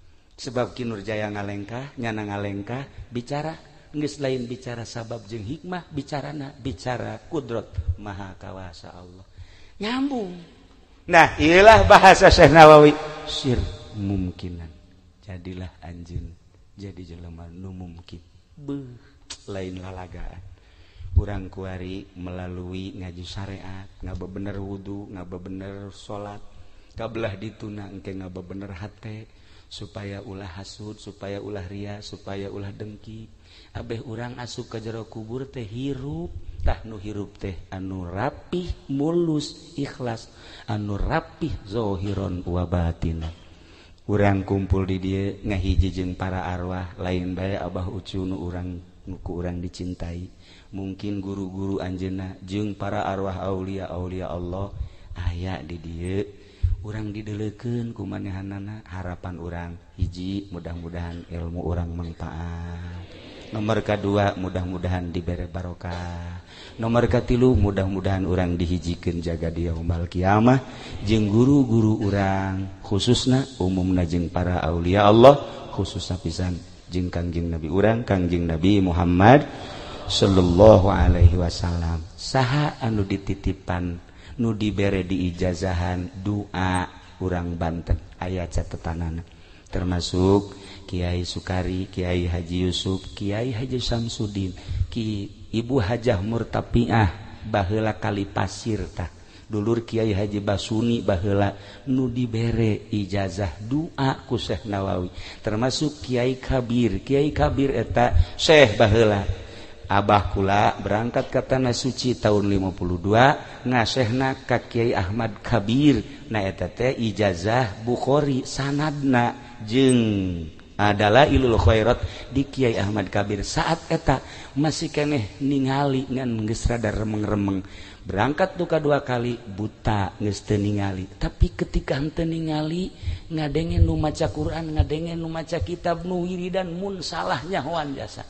sebab Ki Nurjaya ngalengkah nyana ngalengkah bicara geus lain bicara sabab jeung hikmah bicarana bicara kudrat maha kawasa Allah nyambung. Nah inilah bahasa Syekh Nawawi sir mumkinan jadilah anjeun jadi jelema nu mungkin beuh lain lalagaan urang kuari melalui ngaji syariat ngabebener wudu ngabebener salat kabelah dituna engke ngabebener hate supaya ulah hasud supaya ulah ria supaya ulah dengki abeh urang asup ka jero kubur teh hirup tah nu hirup teh anu rapih mulus ikhlas anu rapih zahiron wa batinan urang kumpul di dieu ngahiji jeung para arwah lain bae abah ucu nu urang nu ku urang dicintai mungkin guru-guru anjeunna jeung para arwah aulia-aulia Allah aya di dieu urang dideleukeun ku manehanana harapan urang hiji mudah-mudahan ilmu urang manfaat nomor kedua mudah-mudahan dibere barokah nomor katilu mudah-mudahan urang dihijikeun jaga di yaumul kiamah jeung guru-guru urang khususna umumna jeung para aulia Allah khususna pisan jeung Kangjeng Nabi urang Kangjeng Nabi Muhammad sallallahu alaihi wasallam saha anu dititipan nu dibere diijazahan doa urang Banten aya catetanana termasuk Kiai Sukari, Kiai Haji Yusuf, Kiai Haji Samsudin, Ki Ibu Hajah Murtapiah baheula kali pasir tah. Dulur Kiai Haji Basuni baheula nu dibere ijazah doa ku Syekh Nawawi. Termasuk Kiai Kabir, Kiai Kabir eta Syekh baheula. Abah kula berangkat ka Tanah Suci tahun lima puluh dua ngasehna ka Kiai Ahmad Kabir na eta teh ijazah Bukhari sanadna jeung adalah ilul khairat di Kiai Ahmad Kabir saat eta masih keneh ningali ngan geus rada remeng-remeng berangkat tuh kadua kali buta geus teu ningali tapi ketika henteu ningali ngadengen nu maca Quran ngadengen nu maca kitab nu wiridan mun salah nyahoan jasa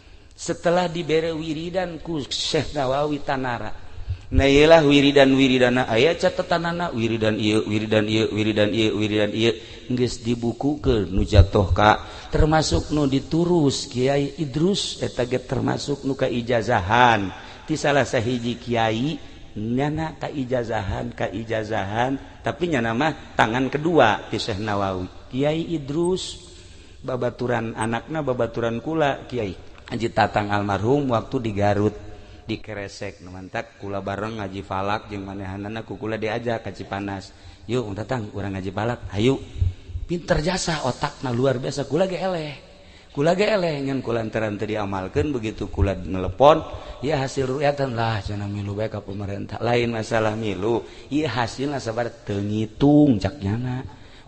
setelah dibere wiridan ku Syekh Nawawi Tanara nah iyalah wiridan-wiridana aya catetanana wiridan ieu wiridan ieu wiridan ieu wiridan ieu geus dibukukeun nu jatuh ka termasuk nu diturus Kiai Idrus eta ge termasuk nu kaijazahan ti salah sahiji kiai nyana kaijazahan kaijazahan tapi nyana mah tangan kedua ti Syekh Nawawi Kiai Idrus babaturan anakna babaturan kula Kiai Haji Tatang almarhum waktu di Garut di Keresek numantak kula bareng ngaji falak jeung manehanana ku kula diajak ka Cipanas yuk Tatang urang ngaji falak hayu pinter jasa otakna luar biasa kula ge eleh kula ge eleh ngan kula lantaran teu diamalkeun begitu kula nelepon ya hasil ru'yatan lah cenah milu bae ka pemerintah lain masalah milu ieu hasilna sabar teu ngitung cak nyana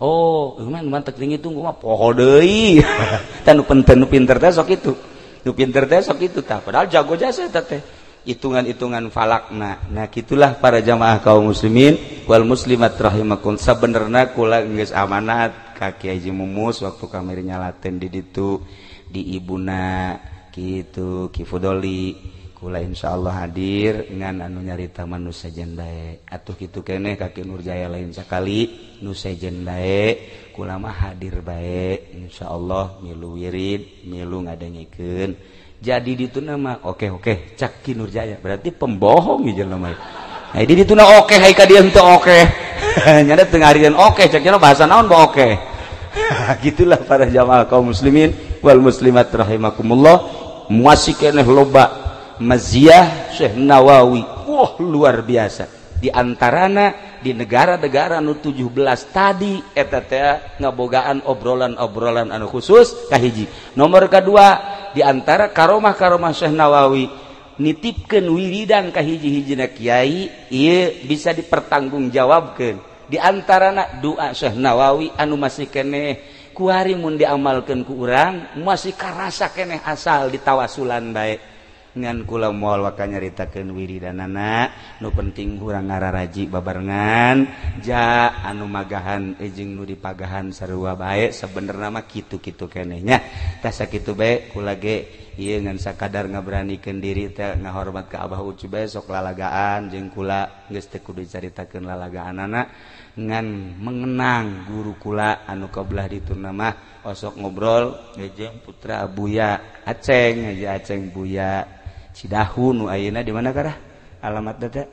oh man mantek ngitung mah poho deui tah nu penting nu pinter teh sok itu nu pinter teh sok itu tah padahal jago jasa eta teh hitungan-hitungan falakna. Nah gitulah para jamaah kaum muslimin wal muslimat rahimakum sabenerna kula geus amanat ka Kiai Haji Mumus waktu kamari nyalaten di ditu di ibuna kitu Ki Fudoli kula insyaallah hadir ngan anu nyarita mah nu sejen bae atuh kitu keneh ka Ki Nurjaya lain sakali nu sejen bae kula mah hadir bae insyaallah milu wirid milu ngadengikeun jadi ditu nama oke oke cak Ki Nurjaya berarti pembohong ieu jelema nah di ditu na oke hai ka dieu henteu oke nyada teu ngarieun oke cak cenah bahasa naon ba oke gitulah para jamaah kaum muslimin wal muslimat rahimakumullah masih keneh loba maziah Syekh Nawawi wah luar biasa di antarana di negara-negara nu tujuh belas tadi eta teh ngabogaan obrolan-obrolan anu khusus kahiji nomor kedua di antara karomah-karomah Syekh Nawawi nitipkeun wiridan ka hiji-hijina kiai ieu bisa dipertanggungjawabkeun di antarana doa Syekh Nawawi anu masih keneh kuari mun diamalkeun ku urang masih karasa keneh asal ditawasulan bae ngan kula moal waka nyaritakeun wiridanana nu penting urang ngararaji babarengan ja anu magahan jeung nu dipagahan sarua bae sabenerna mah kitu-kitu keneh nya tah sakitu bae kula ge ieu ngan sakadar ngabranikeun diri teh ngahormat ka Abah Ucu bae sok lalagaan jeung kula geus teu kudu dicaritakeun lalagaanana ngan mengenang guru kula anu kabelah dituna mah osok ngobrol jeung putra Buya Aceng aja Aceng Buya Cidahu nu ayeuna di mana karah alamat teh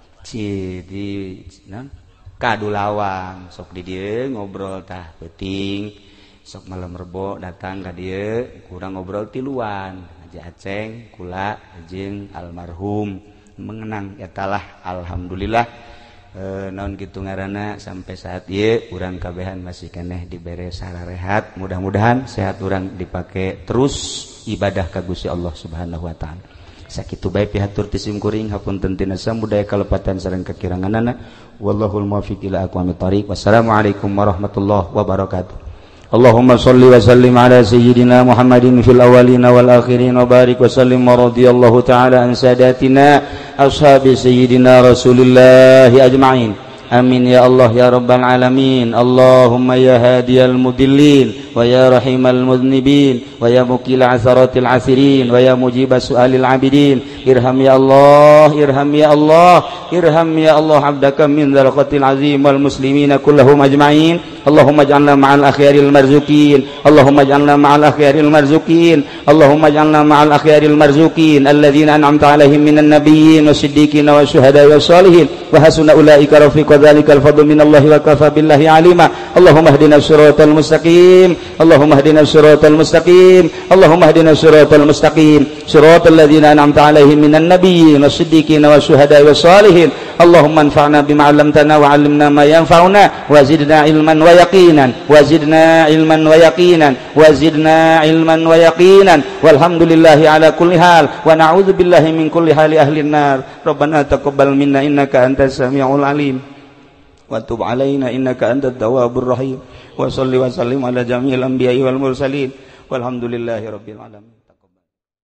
ci di non Kadulawang sok di dieu ngobrol tah peuting sok malam rebo datang ka dieu kurang ngobrol tiluan aja Aceng kula jeung almarhum mengenang etalah alhamdulillah e, naon kitu ngaranna sampai saat ieu urang kabehan masih keneh dibere sararehat mudah-mudahan sehat urang dipake terus ibadah ka Gusti Allah Subhanahu wa taala. Sakitu bae pihatur tisim kuring hapunten tina samudaya kalepatan sareng kakiranganana wallahul muwaffiq ila aqwamit thoriq. Wassalamualaikum warahmatullahi wabarakatuh. Allahumma shalli wa sallim ala sayyidina Muhammadin fil awwalin wal akhirin wa barik wa sallim wa radhiyallahu ta'ala an sadatina ashabi sayyidina Rasulillah ajma'in. Amin ya Allah ya rabbal alamin. Allahumma ya hadiyal mudillin wa ya rahimal mudnibin wa ya mukila asaratil asirin wa ya mujibas su'alil abidin irham ya Allah irham ya Allah irham ya Allah abdaka min dzalqatil azim wal muslimina kullahum ajma'in. Allahumma ij'alna ma'al akhyaril marzuqin Allahumma ij'alna ma'al akhyaril marzuqin Allahumma ij'alna ma'al akhyaril marzuqin alladzina an'amta 'alaihim minan nabiyyin wasiddiqin wasyuhada'i wassalihin wa hasuna ulaika rafiqa dzalikal fadlu minallahi wa kafa billahi 'alima. Allahumma ihdinas siratal mustaqim Allahumma ihdinas siratal mustaqim Allahumma ihdinas siratal mustaqim siratal ladzina an'amta 'alaihim minan nabiyyin wasiddiqin wasyuhada'i wassalihin. Allahumma anfa'na bima 'allamtana wa 'allimna ma yanfa'una wa zidna ilman wa yaqinan wa zidna ilman wa yaqinan wa zidna ilman wa yaqinan walhamdulillahi ala kulli hal wa na'udzu billahi min kulli hali ahlin nar. Rabbana taqabbal minna innaka antas samiul alim wa tub 'alaina innaka antat tawwabur rahim wa shalli wa sallim ala jami'il anbiya'i wal mursalin walhamdulillahi rabbil alamin.